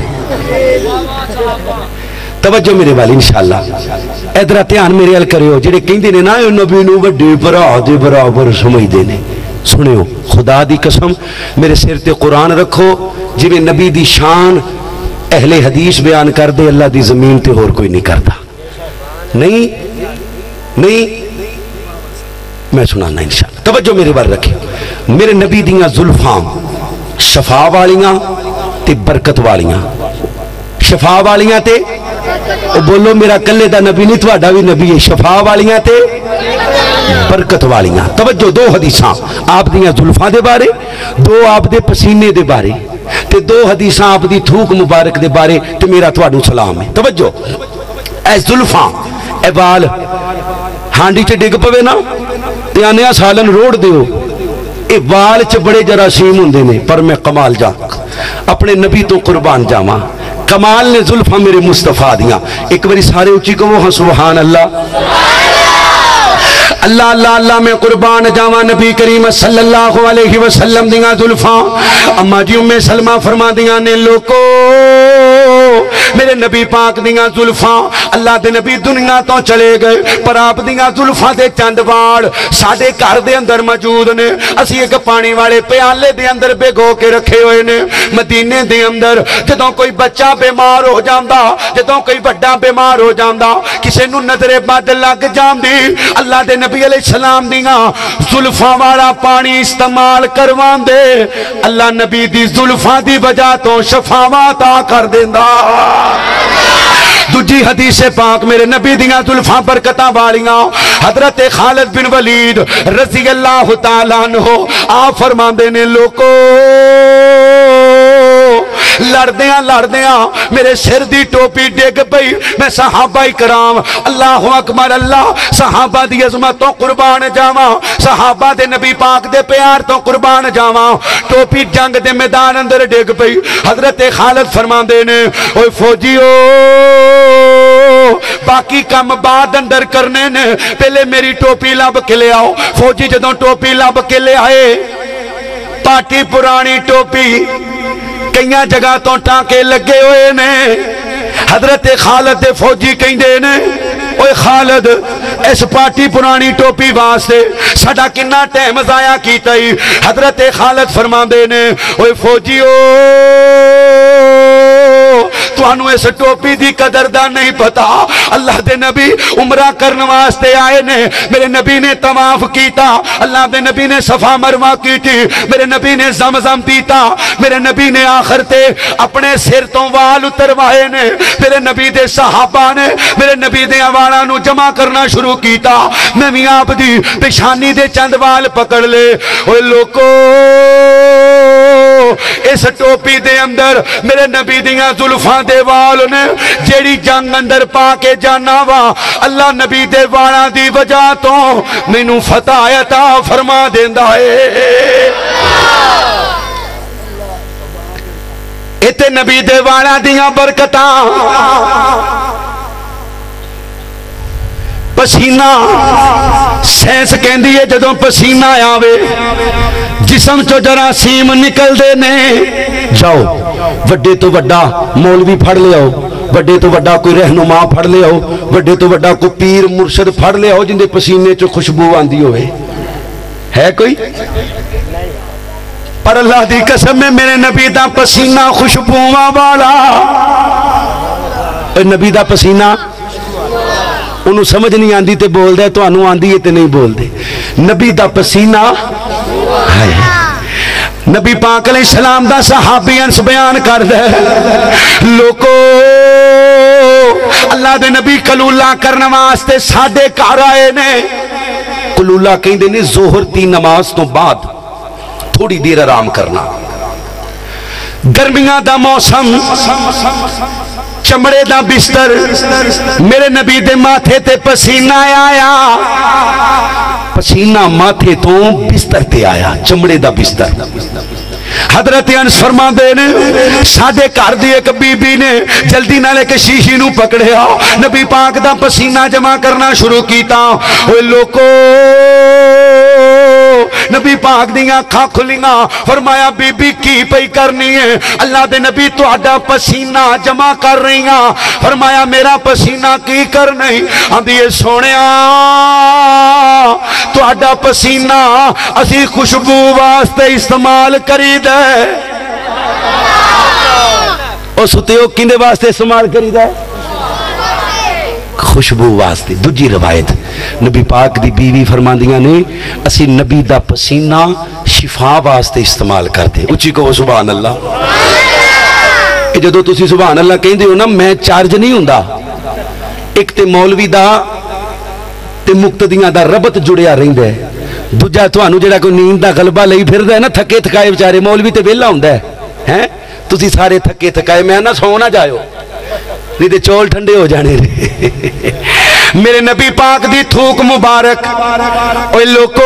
توجہ میرے والی انشاءاللہ ادھر تیان میرے حل کریو جڑے کہیں دینے نا نبی نو بڑے برا دے برابر سمجھ دینے سنیو خدا دی قسم میرے سر تے قرآن رکھو جی میں نبی دی شان اہل حدیث بیان کر دے اللہ دی زمین تے اور کوئی نہیں کرتا نہیں نہیں میں سنانا انشاءاللہ توجہ میرے بار رکھے میرے نبی دیاں زلفاں شفا والیاں تے برکت والیاں شفا والیاں تے بولو میرا کلے دا نبی نہیں تواڈا بھی نبی ہے شفا والیاں تے برکت والیاں توجہ دو حدیثاں آپ دیاں زلفاں دے بارے دو آپ دے پسینے دے بارے تے دو حدیثاں آپ دی تھوک مبارک دے بارے تے میرا تواڈو سلام ہے توجہ اے زلفاں اے بال ہانڈی چ ڈگ پوے نا تے آنیا سالن روڑ دیو اے بال چ بڑے جراثیم ہوندے نے پر میں کمال جا اپنے نبی تو قربان جاواں کمال نے زلفاں میرے مصطفیٰ دیاں ایک باری سارے اچھی کو وہ ہاں سبحان اللہ اللہ اللہ اللہ میں قربان جاواں نبی کریم صلی اللہ علیہ وسلم دیاں زلفاں اما جی ام سلمہ فرما دیاں نے لوکو میرے نبی پاک دیاں زلفاں اللہ دے نبی دنیا تو چلے گئے پر آپ دیاں زلفاں دے چند واڑ ساڑے گھر دے اندر موجود نے اسی ایک پانی والے پیالے دے اندر بے گو کے رکھے ہوئے نے مدینے دے اندر جدوں کوئی بچہ بیمار ہو جاندہ جدوں کوئی بڑا بیمار ہو جاندہ کسے نو نظر بد لگ جاندی اللہ دے نبی علیہ السلام دیاں زلفاں والا پانی استعمال کروان دے اللہ نبی دی زلفاں دی وجہ تو شفاوات آ کر دیندہ دوجی حدیث پاک میرے نبی دیاں زلفاں برکتاں والیاں حضرت خالد بن ولید رضی اللہ تعالیٰ عنہ آپ فرماندے نے لوکو لڑدیاں لڑدیاں میرے سر دی ٹوپی ڈگ پئی میں صحابہ کرام اللہ اکبر اللہ صحابہ دی عظمت تو قربان جاواں صحابہ دے نبی پاک دے پیار تو قربان جاواں ٹوپی جنگ دے میدان اندر ڈگ پئی حضرت خالد فرماندے نے اوے فوجیو باقی کم بعد اندر کرنے نے پہلے میری ٹوپی لب کے لے آؤ فوجی جدوں ٹوپی لب کے لے آئے پاٹی پرانی ٹوپی کئیاں جگہ تو ٹانکے لگے ہوئے نے حضرت خالد دے فوجی کہیں دے نے اوے خالد اس پاٹی پرانی ٹوپی واسطے ساڑا کنہ ٹیم ضائع کیتا ہی حضرت خالد فرما دے نے اوے فوجیو तुहानू इस टोपी दी कदर दा नहीं पता। अल्लाह दे नबी उमरा करने वास्ते आए ने, मेरे नबी ने तवाफ कीता, अल्लाह दे नबी ने सफा मरवा की, मेरे नबी ने ज़मज़म पीता, मेरे नबी ने आखिर ते अपने सिर तो वाल उतरवाए ने, मेरे नबी दे सहाबा ने मेरे नबी दे वालां नू जमा करना शुरू कीता। मैं भी आप दी पेशानी दे चंद वाल पकड़ ले। ओए लोको, इस टोपी दे अंदर मेरे नबी दियां जुल्फां दे वाल ने, जेड़ी जंग अंदर पा के जाना वा, अल्लाह नबी दे वालां दी वजह तो मैनू फतह अता फरमा देंदा है। इते नबी दे वालां दियां बरकतां, पसीना सैंस कहती है जदों पसीना आवे जिसम चो जरासीम निकलते ने। जाओ वड्डे तो वड्डा मौलवी फड़ लियाओ, वड्डे तो वड्डा कोई रहनुमा फड़ लियाओ, वड्डे तो वड्डा कोई पीर मुर्शद फड़ लियाओ जिंदे पसीने चो खुशबू आंदी होवे, है कोई? पर अल्लाह दी कसम है मेरे नबी दा पसीना खुशबुआं वाला। नबी दा पसीना उन्होंने समझ नहीं आती तो बोलता, तुहानू आंदी है तो नहीं बोलते। नबी दा पसीना है। नबी पाक अलैहिस्सलाम दा सहाबी अंस बयान कर दे, लोको अल्लाह दे नबी कलूला करने वास्ते साडे घर आए ने। कलूला कहंदे ने जोहर दी नमाज तो बाद थोड़ी देर आराम करना। गर्मियां दा मौसम, चमड़े दा बिस्तर, मेरे नबी दे माथे ते पसीना आया, पसीना माथे तो बिस्तर ते आया, चमड़े दा बिस्तर। हजरत अनस फरमांदे ने साडे घर दी एक बीबी ने जल्दी नाल एक शीशी नू पकड़िया, नबी पाक दा पसीना जमा करना शुरू कीता। ओए लोको, नबी पाक दियां अखां खुलियां, फरमाया बीबी की पई करनी है? अल्लाह दे नबी तुहाडा पसीना जमा कर रही हां। फरमाया मेरा पसीना की करना? आंदी है सोहणिया तुहाडा पसीना असी खुशबू वास्ते इस्तेमाल करीदा है। ओ सुत्ते किंदे वास्ते इस्तेमाल करीदा है? खुशबू वास्ते। दूजी रवायत नबी पाक दी बीवी फरमांदियां ने असी नबी दा पसीना शिफा वास्ते इस्तेमाल करते। उच्ची कहो सुभान अल्लाह। जदों तुसी सुभान अल्लाह कहंदे हो ना, मैं चार्ज नहीं हुंदा। एक ते मौलवी दा ते मुक्तदियां दा रबत जुड़िया रहिंदा है, दूजा तुहानू जेड़ा कोई नींद दा गलबा लई फिरदा है ना, थके थकाए बेचारे, मौलवी ते वेला हुंदा है हैं, तुसी सारे थके थकाए, मैं ना सौ ना जाओ नहीं तो चौल ठंडे हो जाने। मेरे नबी पाक दी थूक मुबारक। ओए लोको,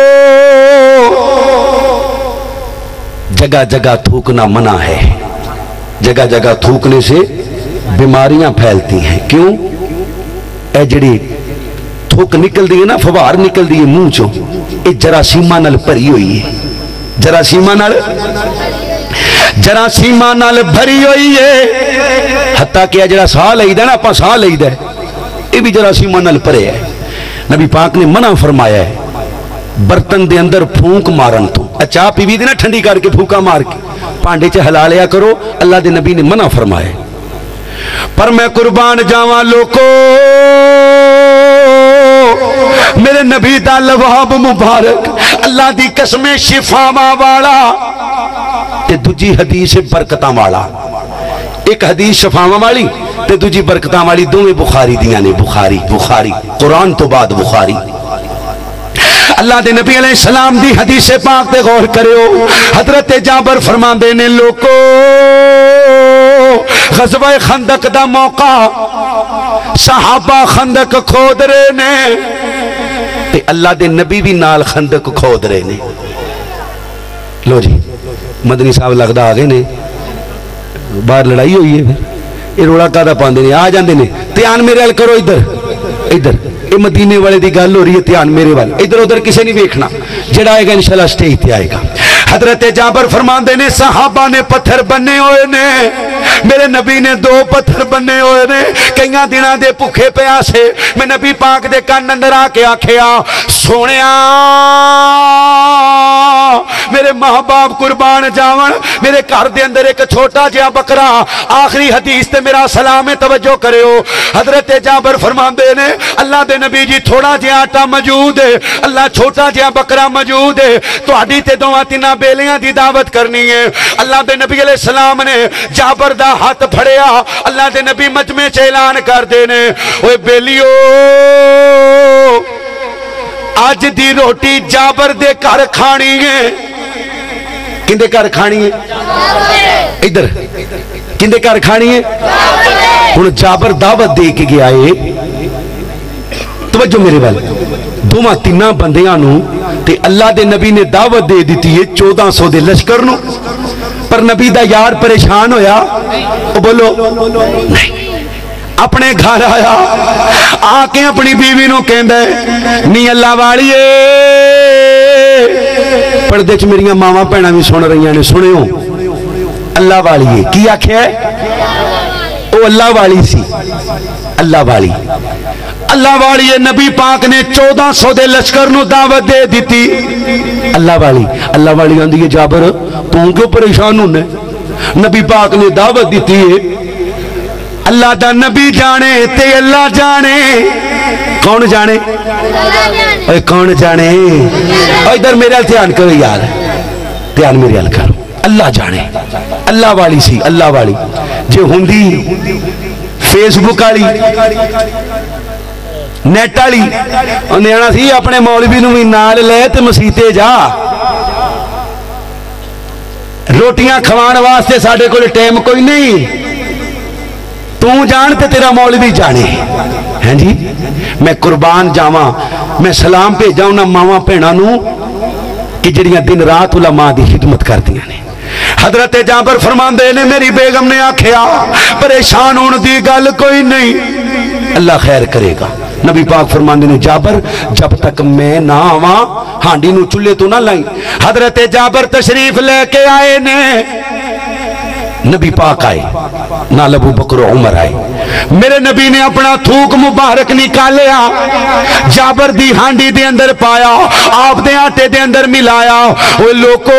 जगह जगह थूकना मना है, जगह जगह थूकने से बीमारियां फैलती हैं। क्यों? ए जड़ी थूक निकलती है ना, फवार निकलती है मुंह चो, ये जरासीमा नाल भरी हुई है, जरासीमा नाल जरासीमा नाल भरी हुई है। हत्ता कि जरा साह लईदा ना, आपां साह लईदा ये भी जरासीमा नाल भरे है। नबी पाक ने मना फरमाया है बर्तन दे अंदर फूंक मारन तो। चाह पीवी दी ना ठंडी करके फूका मार के भांडे च हिला लिया करो, अल्लाह दे नबी ने मना फरमाया। पर मैं कुर्बान जावां लोको, मेरे नबी दा लवाब मुबारक, अल्लाह दी कसमें शिफावां वाला ते दूजी हदीस बरकतां वाला। एक हदीस शफावां वाली ते दूजी बरकतां वाली, दोवें बुखारी दियां ने। बुखारी बुखारी कुरान तो बाद बुखारी। अल्लाह दे नबी अलैहिस्सलाम दी हदीस पाक ते गौर करियो। हजरत जाबर फरमांदे ने लोको, गज़वा खंदक दा मौका, सहाबा खंदक खोद रहे ने ते अल्लाह दे नबी भी नाल खंदक खोद रहे ने। लो जी मदनी साहब लगता आ गए ने, बाहर लड़ाई हुई है, फिर ये रोड़ा कादा पाते ने, आ जाते हैं। ध्यान मेरे वाल करो, इधर इधर, ये मदीने वाले की गल हो रही है, ध्यान मेरे वाल, इधर उधर किसी नहीं वेखना, जेड़ा आएगा इंशाल्लाह स्टेज पे आएगा। हजरत जाबर फरमाते ने सहाबा ने पत्थर बने हुए ने, मेरे नबी ने दो पत्थर बने हुए ने, कई दिनों के भुखे प्यासे। मैं नबी पाक दे कान अंदर आके आखिया, सोनिया मेरे میرے ماں باپ قربان جاون میرے گھر دے اندر ایک چھوٹا جہا بکرا آخری حدیث تے میرا سلام توجہ کریو حضرت جابر فرماندے نے اللہ دے نبی جی تھوڑا جہا آٹا موجود ہے اللہ چھوٹا جہا بکرا موجود ہے تہاڈی تے دوواں تینا بیلیاں دی دعوت کرنی ہے اللہ دے نبی علیہ السلام نے جابر دا ہاتھ پھڑیا اللہ دے نبی مجمع چ اعلان کر دے نے اوے بیلیو آج دی روٹی جابر دے گھر کھانی ہے کندے گھر کھانی ہے ادھر کندے گھر کھانی ہے ہن جابر دعوت دے کے گیا ہے توجہ میرے وال دوواں تینا بندیاں نو تے اللہ دے نبی نے دعوت دے دیتی ہے چودہ سو دے لشکر نو پر نبی دا یار پریشان ہویا او بولو نہیں اپنے گھر آیا آکے اپنی بیوی نو کہندہ ہے نی اللہ والیے پردے چ میریاں ماما پہنا بھی سن رہی ہیں سنے ہو اللہ والیے کی آکھے ہے او اللہ والی سی اللہ والی اللہ والی نبی پاک نے چودہ سو دے لشکر نو دعوت دے دیتی اللہ والی اللہ والی آندھی ہے جابر تو کیوں پریشان ہونے نبی پاک نے دعوت دیتی ہے اللہ دا نبی جانے تے اللہ جانے کون جانے اے کون جانے اے ادھر میرے حال دھیان کرو یار دھیان میرے حال کرو اللہ جانے اللہ والی سی اللہ والی جو ہوندی فیس بک والی نیٹ والی انہیں آنا سی اپنے مولوی نو بھی نال لے تے مسیتے جا روٹیاں کھوان واسطے ساڈے کول ٹائم کوئی نہیں تو جانتے تیرا مولوی جانے ہیں جی میں قربان جاواں میں سلام پہ جاؤں نا ماما پینا نو کہ جڑیاں دن رات علماء دی خدمت کر دیا نے حضرت جابر فرماندے نے میری بیگم نے آکھیا پریشان ہون دی گل کوئی نہیں اللہ خیر کرے گا نبی پاک فرماندے نے جابر جب تک میں نہ آواں ہانڈی نو چولہے تو نہ لائیں حضرت جابر تشریف لے کے آئے نے نبی پاک آئے نال ابو بکر و عمر آئے میرے نبی نے اپنا تھوک مبارک نکالیا جابر دی ہانڈی دے اندر پایا آپ دے آٹے دے اندر ملایا اوہ لوکو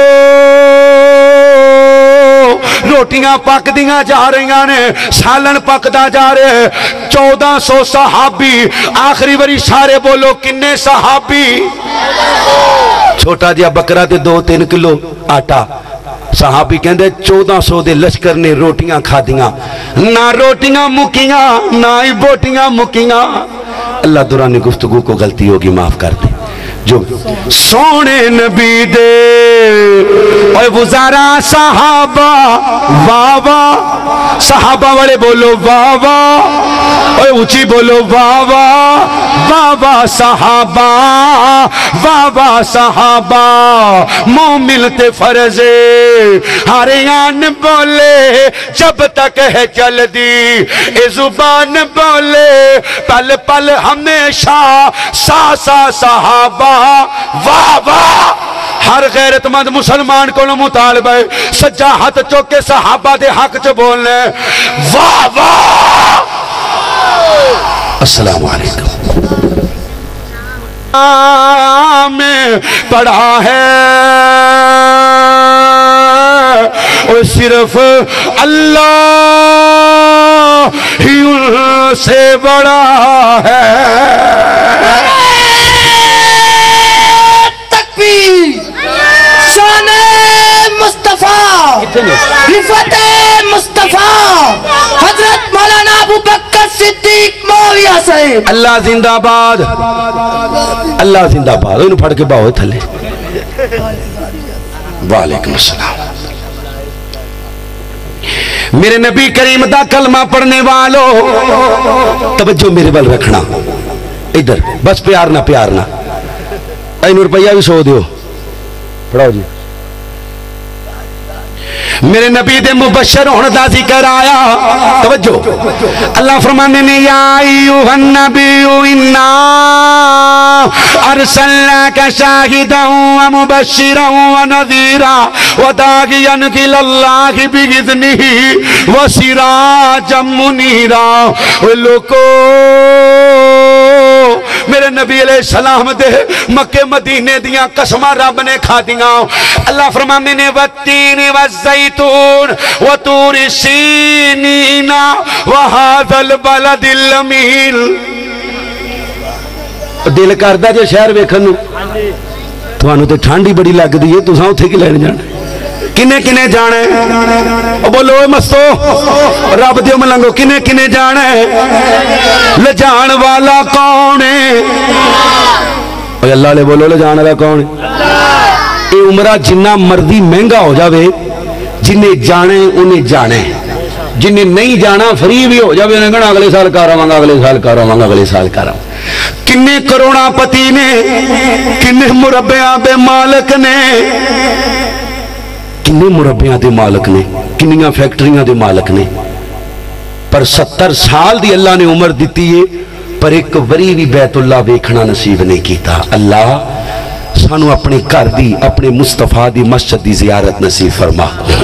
روٹیاں پک دیاں جا رہی نے سالن پکدا جا رہے چودہ سو صحابی آخری وری سارے بولو کنے صحابی چھوٹا جیا بکرا تے دو تین کلو آٹا صحابی کہندے چودہ سو دے لشکر نے روٹیاں کھا دیاں نہ روٹیاں مکیاں نہ ہی بوٹیاں مکیاں اللہ دوران گفتگو کو غلطی ہوگی معاف کر دیں جو سونے نبی دے اے وزارہ صحابہ واہ واہ صحابہ والے بولو واہ واہ اے اونچی بولو واہ واہ واہ واہ صحابہ واہ واہ صحابہ مومن تے فرضے ہریان بولے جب تک ہے چل دی اے زبان بولے پل پل ہمیشہ سا سا صحابہ واہ واہ ہر غیرت مند مسلمان کو مطالبہ ہے سجا ہاتھ چوکے صحابہ دے حق چ بولنے واہ واہ السلام علیکم میں پڑھا ہے اور صرف اللہ ہی ان سے بڑا ہے شان مصطفیٰ رفت مصطفیٰ حضرت مولانا ابو بکر صدیق موویہ صاحب اللہ زندہ باد اللہ زندہ باد انہوں پڑھ کے باؤ تھلے وعلیکم السلام میرے نبی کریم دا کلمہ پڑھنے والوں توجہ میرے بل رکھنا ادھر بس پیار نہ پیار نہ اینو روپیہ بھی سو دیو پڑھاؤ جی میرے نبی دے مبشر ہونے دا ذکر آیا توجہ اللہ فرمانے نے یا ایوہ النبی انا ارسلناک شاہدا و مبشرا و نذیرا و داعیا الی اللہ باذنہ و سراجا منیرا لوکو میرے نبی علیہ السلام دے مکے مدینے دیاں قسماں رب نے کھا دیاں اللہ فرماندے نے والتین والزیتون وطور سینین وہذا البلد الامین دل کردا جے شہر ویکھن نو تھانوں تے ٹھنڈ ہی بڑی لگدی ہے تساں اوتھے کی لین جانا کنے کنے جانا ہے بولو اے مستو رب دیو ملنگو کنے کنے جانا ہے لجان والا کون ہے اللہ لے بولو لجان والا کون ہے اے عمرہ جنہ مردی مہنگا ہو جاوے جنہیں جانے انہیں جانے جنہیں نہیں جانا فری بھی ہو جاوے انہیں کہنا اگلے سال کارا مانگا اگلے سال کارا مانگا اگلے سال کارا کنے کروڑا پتی نے کنے مربیاں بے مالک نے کنے مربیاں دے مالک نے کنیاں فیکٹریاں دے مالک نے پر ستر سال دی اللہ نے عمر دیتی ہے پر ایک وری بھی بیت اللہ ویکھنا نصیب نہیں کیتا اللہ سانو اپنے گھر دی اپنے مصطفیٰ دی مسجد دی زیارت نصیب فرما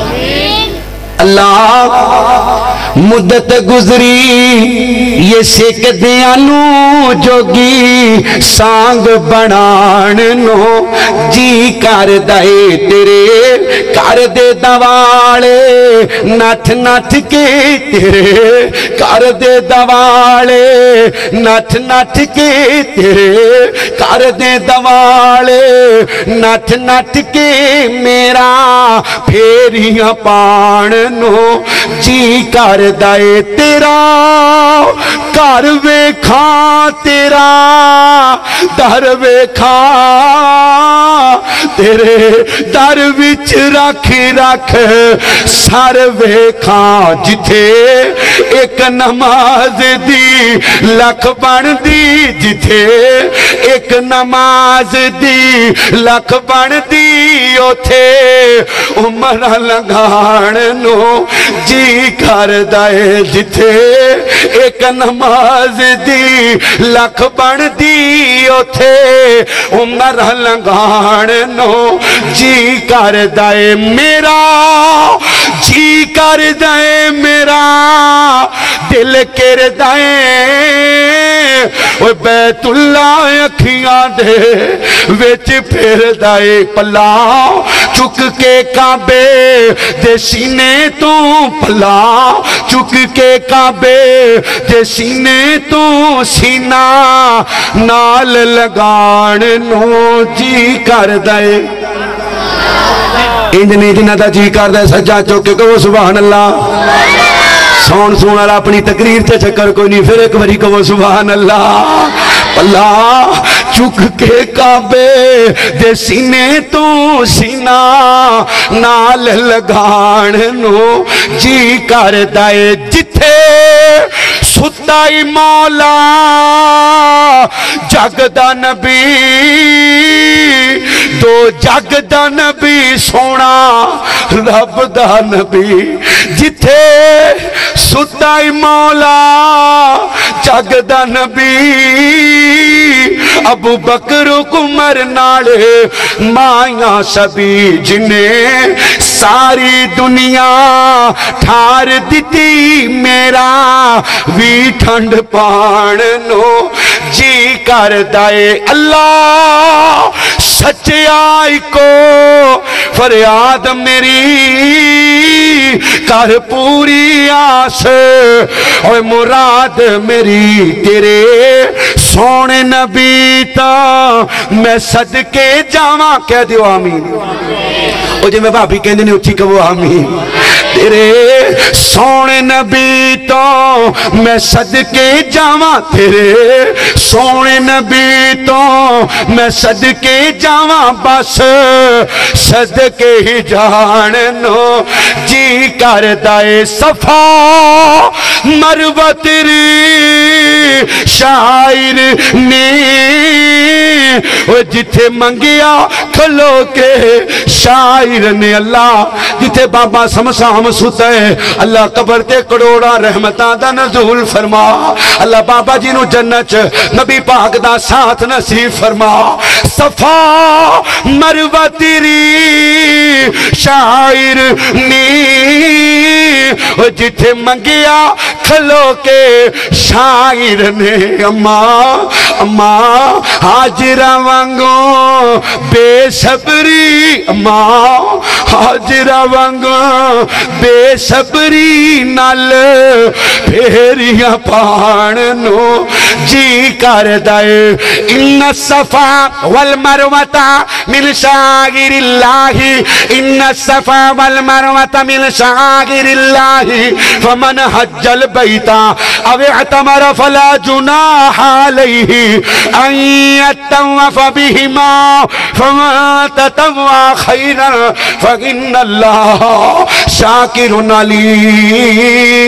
اللہ مدت گزری یہ سکھ دیانو جوگی سانگ بنان نو جی کر دائے تیرے کر دے دوالے نٹھ نٹھ کے تیرے کر دے دوالے نٹھ نٹھ کے تیرے کر دے دوالے نٹھ نٹھ کے میرا پھیریاں پان نو جی کر دائے تیرا کر ویکھاں تیرا در ویکھاں تیرے در وچ رکھ رکھ سر ویکھاں جتھے ایک نماز دی لکھ بن دی جتھے ایک نماز دی لکھ بن دی اوتھے عمرہ لگان نو جی کر دائے جتھے ایک نماز دی لکھ بن دی اوتھے عمرہ لگان نو جی کر دائے میرا جی کر دائے میرا دل کر دائے بیت اللہ اکھیاں دے ویچ پھر دائے پلا چک کے کعبے دے سینے تو پلا چک کے کعبے دے سینے تو سینہ نال لگان نو جی کر دائے انجنی جنہ دا جی کر دائے سجا چوکے کہو سبحان اللہ سون سون والا اپنی تقریر تے چکر کوئی نہیں پھر ایک باری کہو سبحان اللہ اللہ چک کے کعبے دے سینے تو سینہ نال لگان نو جی کر دائے جتھے ستائی مولا جگ دا نبی دو جگ دا نبی سونا رب دا نبی جتھے ستائی مولا جگ دا نبی ابو بکر عمر نالے مائیاں سبھی جنہیں ساری دنیا ٹھار دیتی میرا وی ٹھنڈ پان نو جی کر دائے اللہ سچائی کو فریاد میری کر پوری آس اور مراد میری تیرے سونے نبی تا میں صدقے جاواں کہہ دیو آمین او جی میں بھابی کہندے نے اچھی کہو آمین تیرے سونے نبی تو میں صدقے جاواں تیرے سونے نبی تو میں صدقے جاواں بس صدقے ہی جاننو جی کر دائے صفا مروہ تیری شاعر نے جتھے منگیا کھلو کے شاعر نے اللہ جتھے بابا سمسام ستا ہے اللہ قبر تے کروڑا رحمتاں دا نزول فرما اللہ بابا جی نو جنت نبی پاک دا ساتھ نصیب فرما صفا مروہ تیری شاعر نے جتھے منگیا کھلو کے شاعر نے اما اما حاجرہ وانگو بے صبری اما حاجرہ وانگو بے صبری نال پھیریاں پاننو جی کر دائے ان الصفا والمروۃ من شعائر اللہ ان الصفا والمروۃ من شعائر اللہ فمن حج البیت او اعتمر فلا جناح علیہ ان یطوف بہما فمن تطوع خیرا فإن اللہ شاکر علیم۔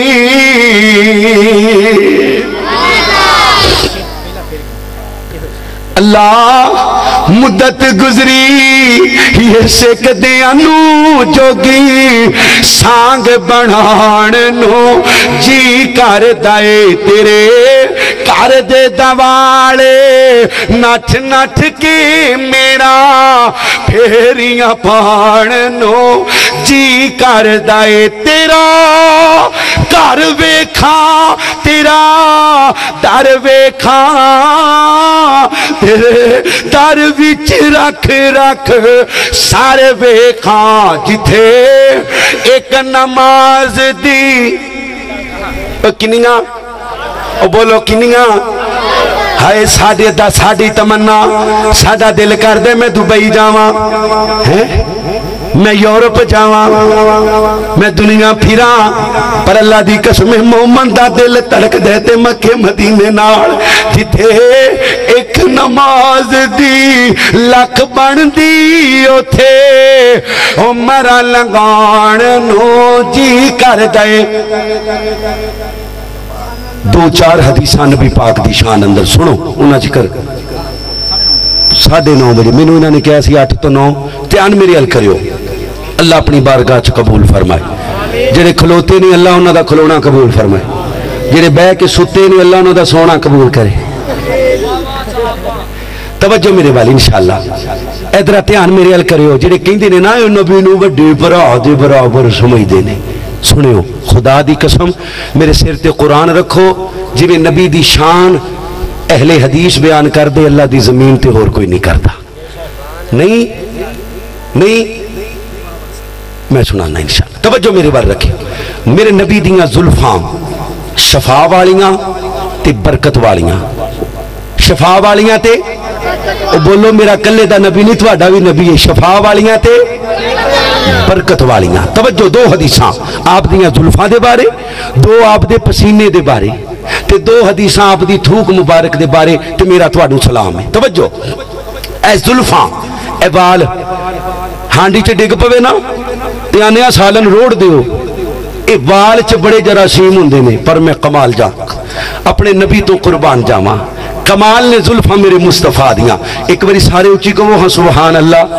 اللہ مدت گزری یہ سکدیانو جوگی سانگ بنان نو جی کر دائے تیرے کر دے دوالے نٹھ نٹھ کے میرا پھیریاں پان نو جی کر دائے تیرا کر ویکھا تیرا در ویکھا تیرے در وچ رکھ رکھ سارے ویکھاں جتھے ایک نماز دی کنیاں او بولو کنیاں ہائے ساڑھے دا ساڑھی تمنا ساڑھا دل کر دے میں دبئی جاواں میں یورپ جاواں میں دنیا پھیراں پر اللہ دی قسم مومن دا دل تڑک دیتے مکہ مدینے نال جتھے ایک نماز دی لکھ بن دی اوتھے عمرہ لگان نو جی کر دے۔ دو چار حدیثان نبی پاک دی شان اندر سنو انہاں ذکر ساڑھے نو بجے میں نے انہوں نے کہا سی آٹھ تو نو تیان میری حل کریو اللہ اپنی بارگاہ چ قبول فرمائے جڑے کھلوتے نہیں اللہ انہوں دا کھلونا قبول فرمائے جڑے بہ کے ستے نہیں اللہ انہوں دا سونا قبول کرے۔ توجہ میرے والی انشاءاللہ ادھر تیان میرے حل کریو جڑے کہندے نے نا نبی نو بڑے برا دے برابر سمجھدے نے سنیو خدا دی قسم میرے سر تے قرآن رکھو جی میں نبی دی شان اہل حدیث بیان کر دے اللہ دی زمین تے اور کوئی نہیں کرتا نہیں نہیں میں سنانا انشاءاللہ توجہ میرے بار رکھیں میرے نبی دیاں زلفاں شفا والیاں تے برکت والیاں شفا والیاں تے بولو میرا کلے دا نبی نہیں تواڈا بھی نبی ہے شفا والیاں تے برکت والیاں توجہ دو حدیثاں آپ دیاں زلفاں دے بارے دو آپ دے پسینے دے بارے تے دو حدیثاں آپ دی تھوک مبارک دے بارے تے میرا تواڈو سلام ہے توجہ اے زلفاں اے بال ہانڈی چ ڈگ پوے نا تے آنیا سالن روڑ دیو اے بال چ بڑے جراثیم ہوندے نے پر میں کمال جا اپنے نبی تو قربان جاواں کمال نے زلفاں میرے مصطفیٰ دیاں ایک باری سارے اچھی کو وہ سبحان اللہ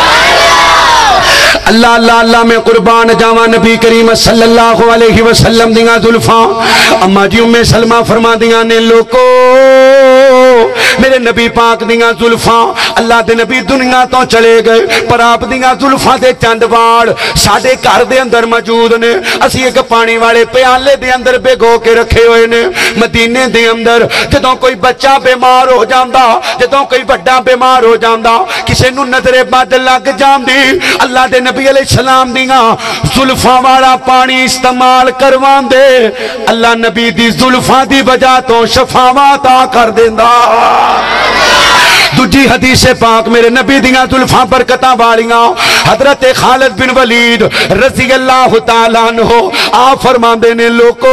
اللہ اللہ اللہ میں قربان جاواں نبی کریم صلی اللہ علیہ وسلم دیاں زلفاں اما جی ام سلمہ فرما دیاں نے لوکو میرے نبی پاک دیاں زلفاں اللہ دے نبی دنیا تو چلے گئے پر آپ دیاں زلفاں دے چند واڑ ساڑے گھر دے اندر موجود نے اسی ایک پانی والے پیالے دے اندر بے گو کے رکھے ہوئے نے مدینے دے اندر جدوں کوئی بچہ بیمار ہو جاندہ جدوں کوئی بڑا بیمار ہو جاندہ کسے نو نظر بد لگ جاندی اللہ دے نبی علیہ السلام دیاں زلفاں والا پانی استعمال کروان دے اللہ نبی دی زلفاں دی وجہ تو شفاوات آ کر دیندہ دوجی حدیث پاک میرے نبی دیاں زلفاں برکتاں والیاں حضرت خالد بن ولید رضی اللہ تعالیٰ عنہ آپ فرماندے نے لوکو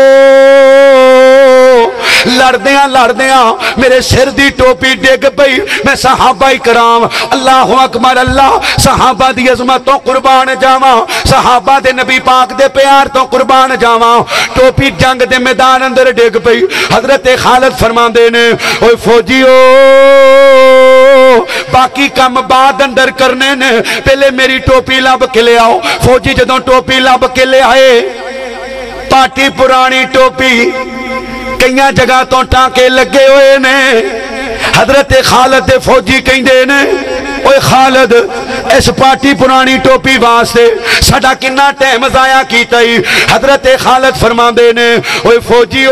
لڑدیاں لڑدیاں میرے سر دی ٹوپی ڈگ پئی میں صحابہ کرام اللہ اکبر اللہ صحابہ دی عظمت تو قربان جاواں صحابہ دے نبی پاک دے پیار تو قربان جاواں ٹوپی جنگ دے میدان اندر ڈگ پئی حضرت خالد فرماندے نے اوے فوجیو باقی کم بعد اندر کرنے نے پہلے میری ٹوپی لب کے لے آؤ فوجی جدوں ٹوپی لب کے لے آئے پاٹی پرانی ٹوپی کئیاں جگہ تو ٹانکے لگے ہوئے نے حضرت خالد فوجی کہیں دے نے اوے خالد اس پارٹی پرانی ٹوپی واسطے ساڈا کنا ٹائم ضائع کیتا ہی. حضرت خالد فرماندے نے اوے فوجیو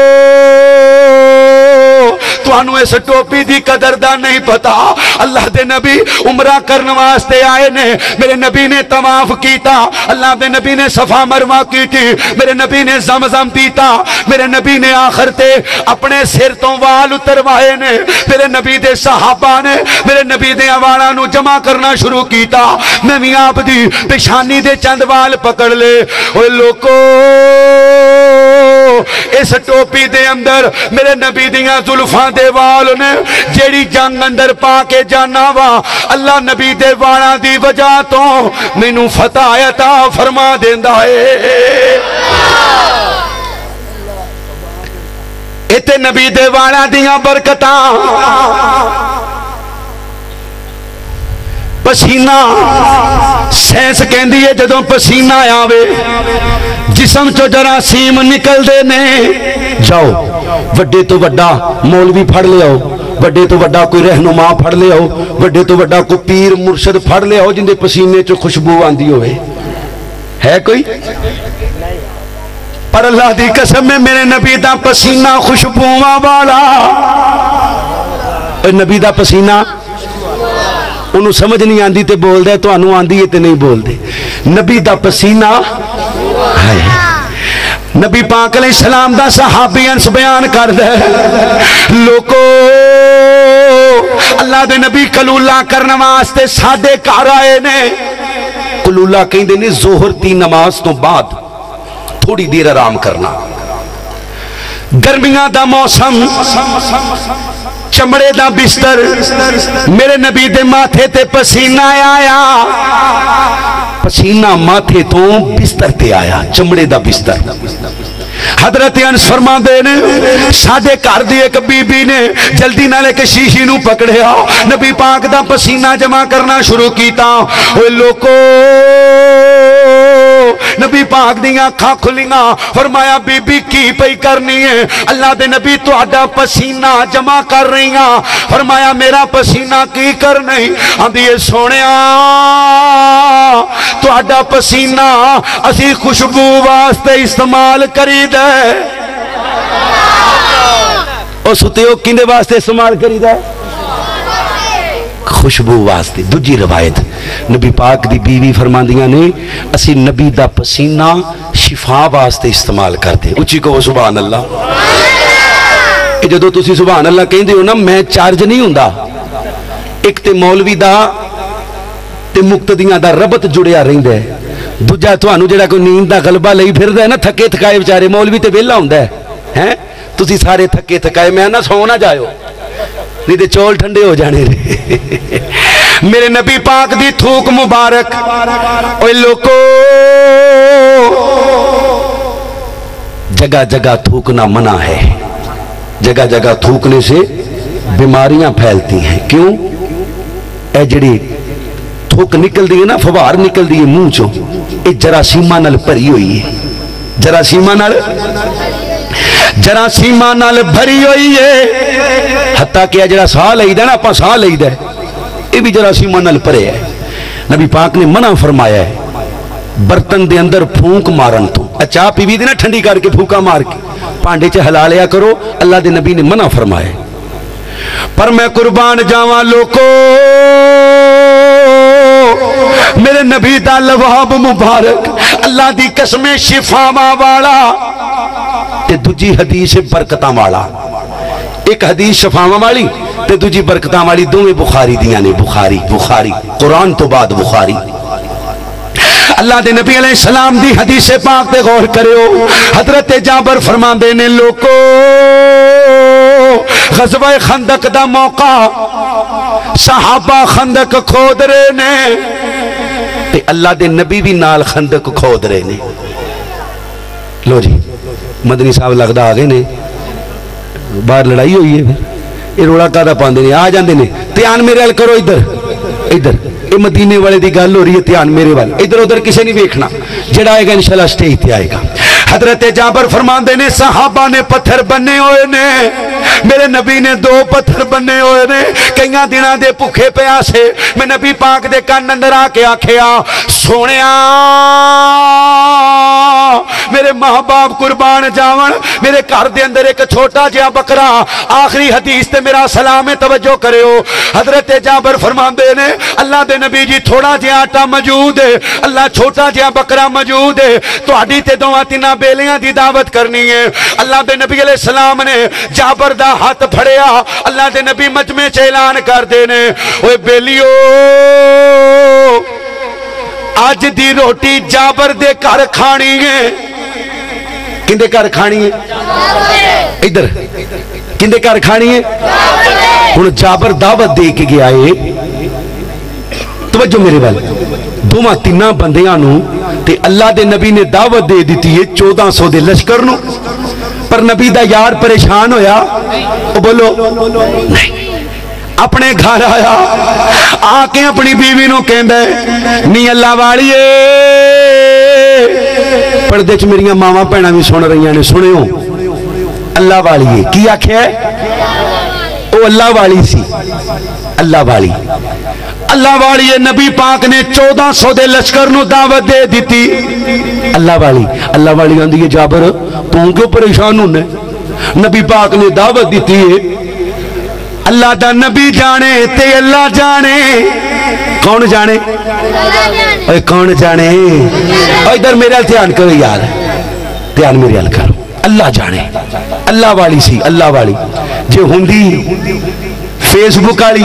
تانوں اس ٹوپی دی قدر دا نہیں پتا. اللہ دے نبی عمرہ کرن واسطے آئے نے, میرے نبی نے طواف کیتا, اللہ دے نبی نے صفا مروہ کیتی, میرے نبی نے زمزم پیتا, میرے نبی نے آخر تے اپنے سر تو وال اتروائے نے, میرے نبی دے صحابہ نے میرے نبی دے والاں نو جمع کرنا شروع کیتا. میں بھی آپ دی پیشانی دے چند وال پکڑ لے. اوے لوکو اس ٹوپی دے اندر میرے نبی دیاں زلفاں دے وال نے جیڑی جنگ اندر پا کے جانا وا, اللہ نبی دے والاں دی وجہ تو مینوں فتح عطا فرما دیندا ہے. اتے نبی دے والاں دیاں برکتاں پسینہ سینس کہندی ہے جدوں پسینہ آوے جسم چو جراثیم نکل دے نے. جاؤ وڈے تو وڈا مولوی پھڑ لے آؤ, وڈے تو وڈا کوئی رہنما پھڑ لے آؤ, وڈے تو وڈا کوئی پیر مرشد پھڑ لے آؤ جن دے پسینے چو خوشبو آندی ہوئے, ہے کوئی؟ پر اللہ دی قسم میں میرے نبی دا پسینہ خوشبواں والا. نبی دا پسینہ انہوں سمجھ نہیں آندی تے بول دے, تو انہوں آندی ہے تے نہیں بول دے. نبی دا پسینہ ہے. نبی پاک علیہ السلام دا صحابی انس بیان کر دے لوکو اللہ دے نبی کلولہ کرنا واسطے سادے کار آئے نے. کلولہ کہیں دے نے ظہر دی نماز تو بعد تھوڑی دیر آرام کرنا. گرمیاں دا موسم, چمڑے دا بستر, میرے نبی دے ماتھے تے پسینہ آیا, پسینہ ماتھے تو بستر تے آیا, چمڑے دا بستر. حضرت انس فرما دے نے ساڈے گھر دی ایک بی بی نے جلدی نہ لے کے شیشی نو پکڑیا, نبی پاک دا پسینہ جمع کرنا شروع کیتا. اوے لوکو نبی پاک دیاں اکھاں کھلیاں, فرمایا بی بی کی پئی کرنی ہے؟ اللہ دے نبی تہاڈا پسینہ جمع کر رہی ہاں. فرمایا میرا پسینہ کی کرنی؟ آندی اے سونیا تہاڈا پسینہ اسی خوشبو واسطے استعمال کری دے. او ستیو کیندے واسطے استعمال کری دے؟ خوشبو واسطے. دوجی روایت نبی پاک دی بیوی فرماندیاں نے اسی نبی دا پسینہ شفا واسطے استعمال کرتے. اچھی کہو سبحان اللہ. جدو تسی سبحان اللہ کہیں دے ہو نا میں چارج نہیں ہوندا, ایک تے مولوی دا تے مقتدیاں دا ربط جڑیا رہندا ہے, دوجا تھانوں جڑا کوئی نیند دا غلبہ لئی پھردا ہے نا تھکے تھکائے بیچارے, مولوی تے ویلا ہوندا ہے ہیں, تسی سارے تھکے تھکائے, میں نہ سو نہ جاؤ نہیں تے چول ٹھنڈے ہو جانے رہے. میرے نبی پاک دی تھوک مبارک, اوے لوکو جگہ جگہ تھوکنا منع ہے, جگہ جگہ تھوکنے سے بیماریاں پھیلتی ہیں. کیوں؟ اے جڑی تھوک نکل دی ہے نا, فوار نکل دی ہے منہ چو, اے جراثیماں نال بھری ہوئی ہے, جراثیماں نال جراثیماں نال بھری ہوئی ہے. حتیٰ کہ جڑا ساہ لئی دا نا اپا ساہ لئی دا اے بھی جراثیماں نال بھرے ہے. نبی پاک نے منع فرمایا ہے برتن دے اندر پھونک مارن تو. چاہ پی بھی دی نا ٹھنڈی کر کے پھونکا مار کے پانڈے چے حلال لیا کرو, اللہ دے نبی نے منع فرمایا. پر میں قربان جاواں لوکو میرے نبی دا لواب مبارک, اللہ دی قسم شفاواں والا تے دوجی حدیث برکتاں والا. ایک حدیث شفاواں والی تے دوجی برکتاں والی, دوویں بخاری دیاں نے. بخاری بخاری قرآن تو بعد بخاری. اللہ دے نبی علیہ السلام دی حدیث پاک تے غور کریو. حضرت جابر فرماندے نے لوکو غزوہ خندق دا موقع, صحابہ خندق کھود رہے نے تے اللہ دے نبی بھی نال خندق کھود رہے نے. لو جی مدنی صاحب لگدا آگے نے, باہر لڑائی ہوئی ہے, پھر یہ روڑا کادا پاندے نے, آ جاندے نے. دھیان میرے ال کرو, ادھر ادھر اے مدینے والے دی گل ہو رہی ہے, دھیان میرے وال, ادھر ادھر کسے نہیں ویکھنا, جڑا آئے گا انشاءاللہ سٹیج تے آئے گا. حضرت جابر فرماندے نے صحابہ نے پتھر بننے ہوئے نے، میرے نبی نے دو پتھر بننے ہوئے نے، کئیاں دنوں دے بھوکے پیاسے، میں نبی پاک دے کان اندر آ کے آکھیا سونیا میرے ماں باپ قربان جاون، میرے گھر دے اندر ایک چھوٹا جہا بکرا، آخری حدیث تے میرا سلام توجہ کریو۔ حضرت جابر فرماندے نے اللہ دے نبی جی تھوڑا جہا آٹا موجود ہے، اللہ چھوٹا جہا بکرا موجود ہے، تہاڈی تے دوواں تیناں بیلیاں دی دعوت کرنی ہے۔ اللہ دے نبی علیہ السلام نے جابر دا ہاتھ پھڑیا، اللہ دے نبی مجمع چ اعلان کر دے نے اوے بیلیو اج دی روٹی جابر دے گھر کھانی ہے۔ کندے گھر کھانی ہے؟ ادھر کندے گھر کھانی ہے؟ ہن جابر دعوت دے کے گیا ہے، توجہ میرے وال دوواں تیناں بندیاں نو تے اللہ دے نبی نے دعوت دے دیتی ہے چودہ سو دے لشکر نو، پر نبی دا یار پریشان ہویا، او بولو نہیں، اپنے گھر آیا آ کے اپنی بیوی نو کہندا ہے نی اللہ والیے، پردے چ میریاں ماواں بھیناں بھی سن رہی نے، سنیو اللہ والیے کی آکھیا ہے؟ او اللہ والی سی، اللہ والی اللہ والی نبی پاک نے چودہ سو دے لشکر نو دعوت دے دیتی۔ اللہ والی اللہ والی آندھی ہے جابر تو کیوں پریشان ہونے؟ نبی پاک نے دعوت دیتی ہے، اللہ دا نبی جانے تے اللہ جانے، کون جانے؟ اے کون جانے؟ اور ادھر میرے حال دھیان کرو یار، دھیان میرے حال کرو، اللہ جانے اللہ والی سی، اللہ والی جے ہوندی فیس بک والی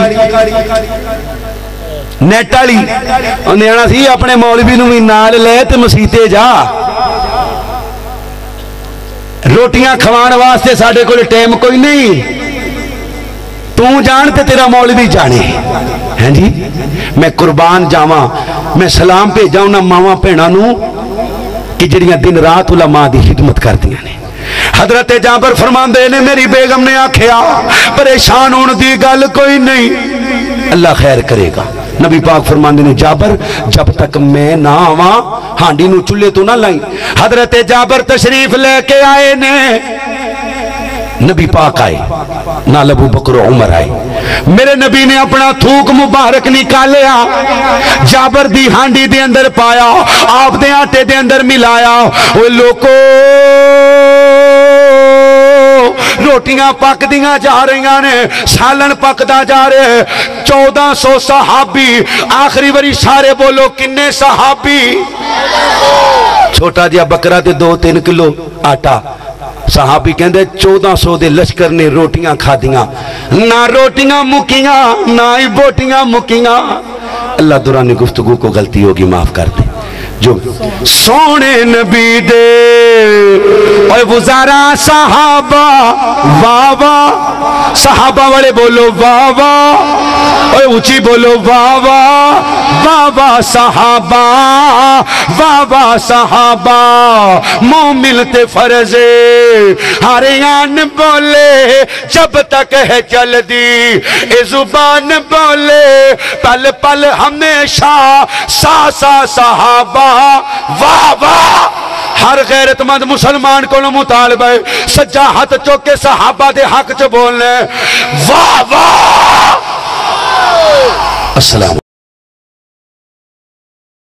نیٹ والی انہیں آنا سی اپنے مولوی نو بھی نال لے تے مسیتے جا، روٹیاں کھوان واسطے ساڈے کول ٹائم کوئی نہیں، تو جان تے تیرا مولوی جانے ہیں جی۔ میں قربان جاواں، میں سلام بھیجا انہاں ماواں بھیناں نو کہ جڑیاں دن رات علماء دی خدمت کردیاں نے۔ حضرت جابر فرماندے نے میری بیگم نے آکھیا پریشان ہون دی گل کوئی نہیں، اللہ خیر کرے گا۔ نبی پاک فرماندے نے جابر جب تک میں نہ آواں ہانڈی نو چولہے تو نہ لائیں۔ حضرت جابر تشریف لے کے آئے نے، نبی پاک آئے، نال ابو بکر و عمر آئے، میرے نبی نے اپنا تھوک مبارک نکالیا، جابر دی ہانڈی دے اندر پایا، آپ دے آٹے دے اندر ملایا، اوہ لوکو روٹیاں پک دیاں جا رہی نے، سالن پکدا جا رہے، چودہ سو صحابی، آخری وری سارے بولو کنے صحابی، چھوٹا جیا بکرا تے دو تین کلو آٹا، صحابی کہندے چودہ سو دے لشکر نے روٹیاں کھا دیاں، نہ روٹیاں مکیاں نہ ہی بوٹیاں مکیاں۔ اللہ دوران گفتگو کو غلطی ہوگی معاف کر دیں، جو سونے نبی دے اے وزارہ صحابہ واہ واہ، صحابہ والے بولو واہ واہ، اے اونچی بولو واہ واہ، واہ واہ صحابہ واہ واہ صحابہ، مومن تے فرضے ہریان بولے جب تک ہے چل دی، اے زبان بولے پل پل ہمیشہ سا سا صحابہ واہ واہ۔ ہر غیرت مند مسلمان کو مطالبہ ہے سجا ہاتھ چوکے صحابہ دے حق چ بولنے واہ واہ۔ السلام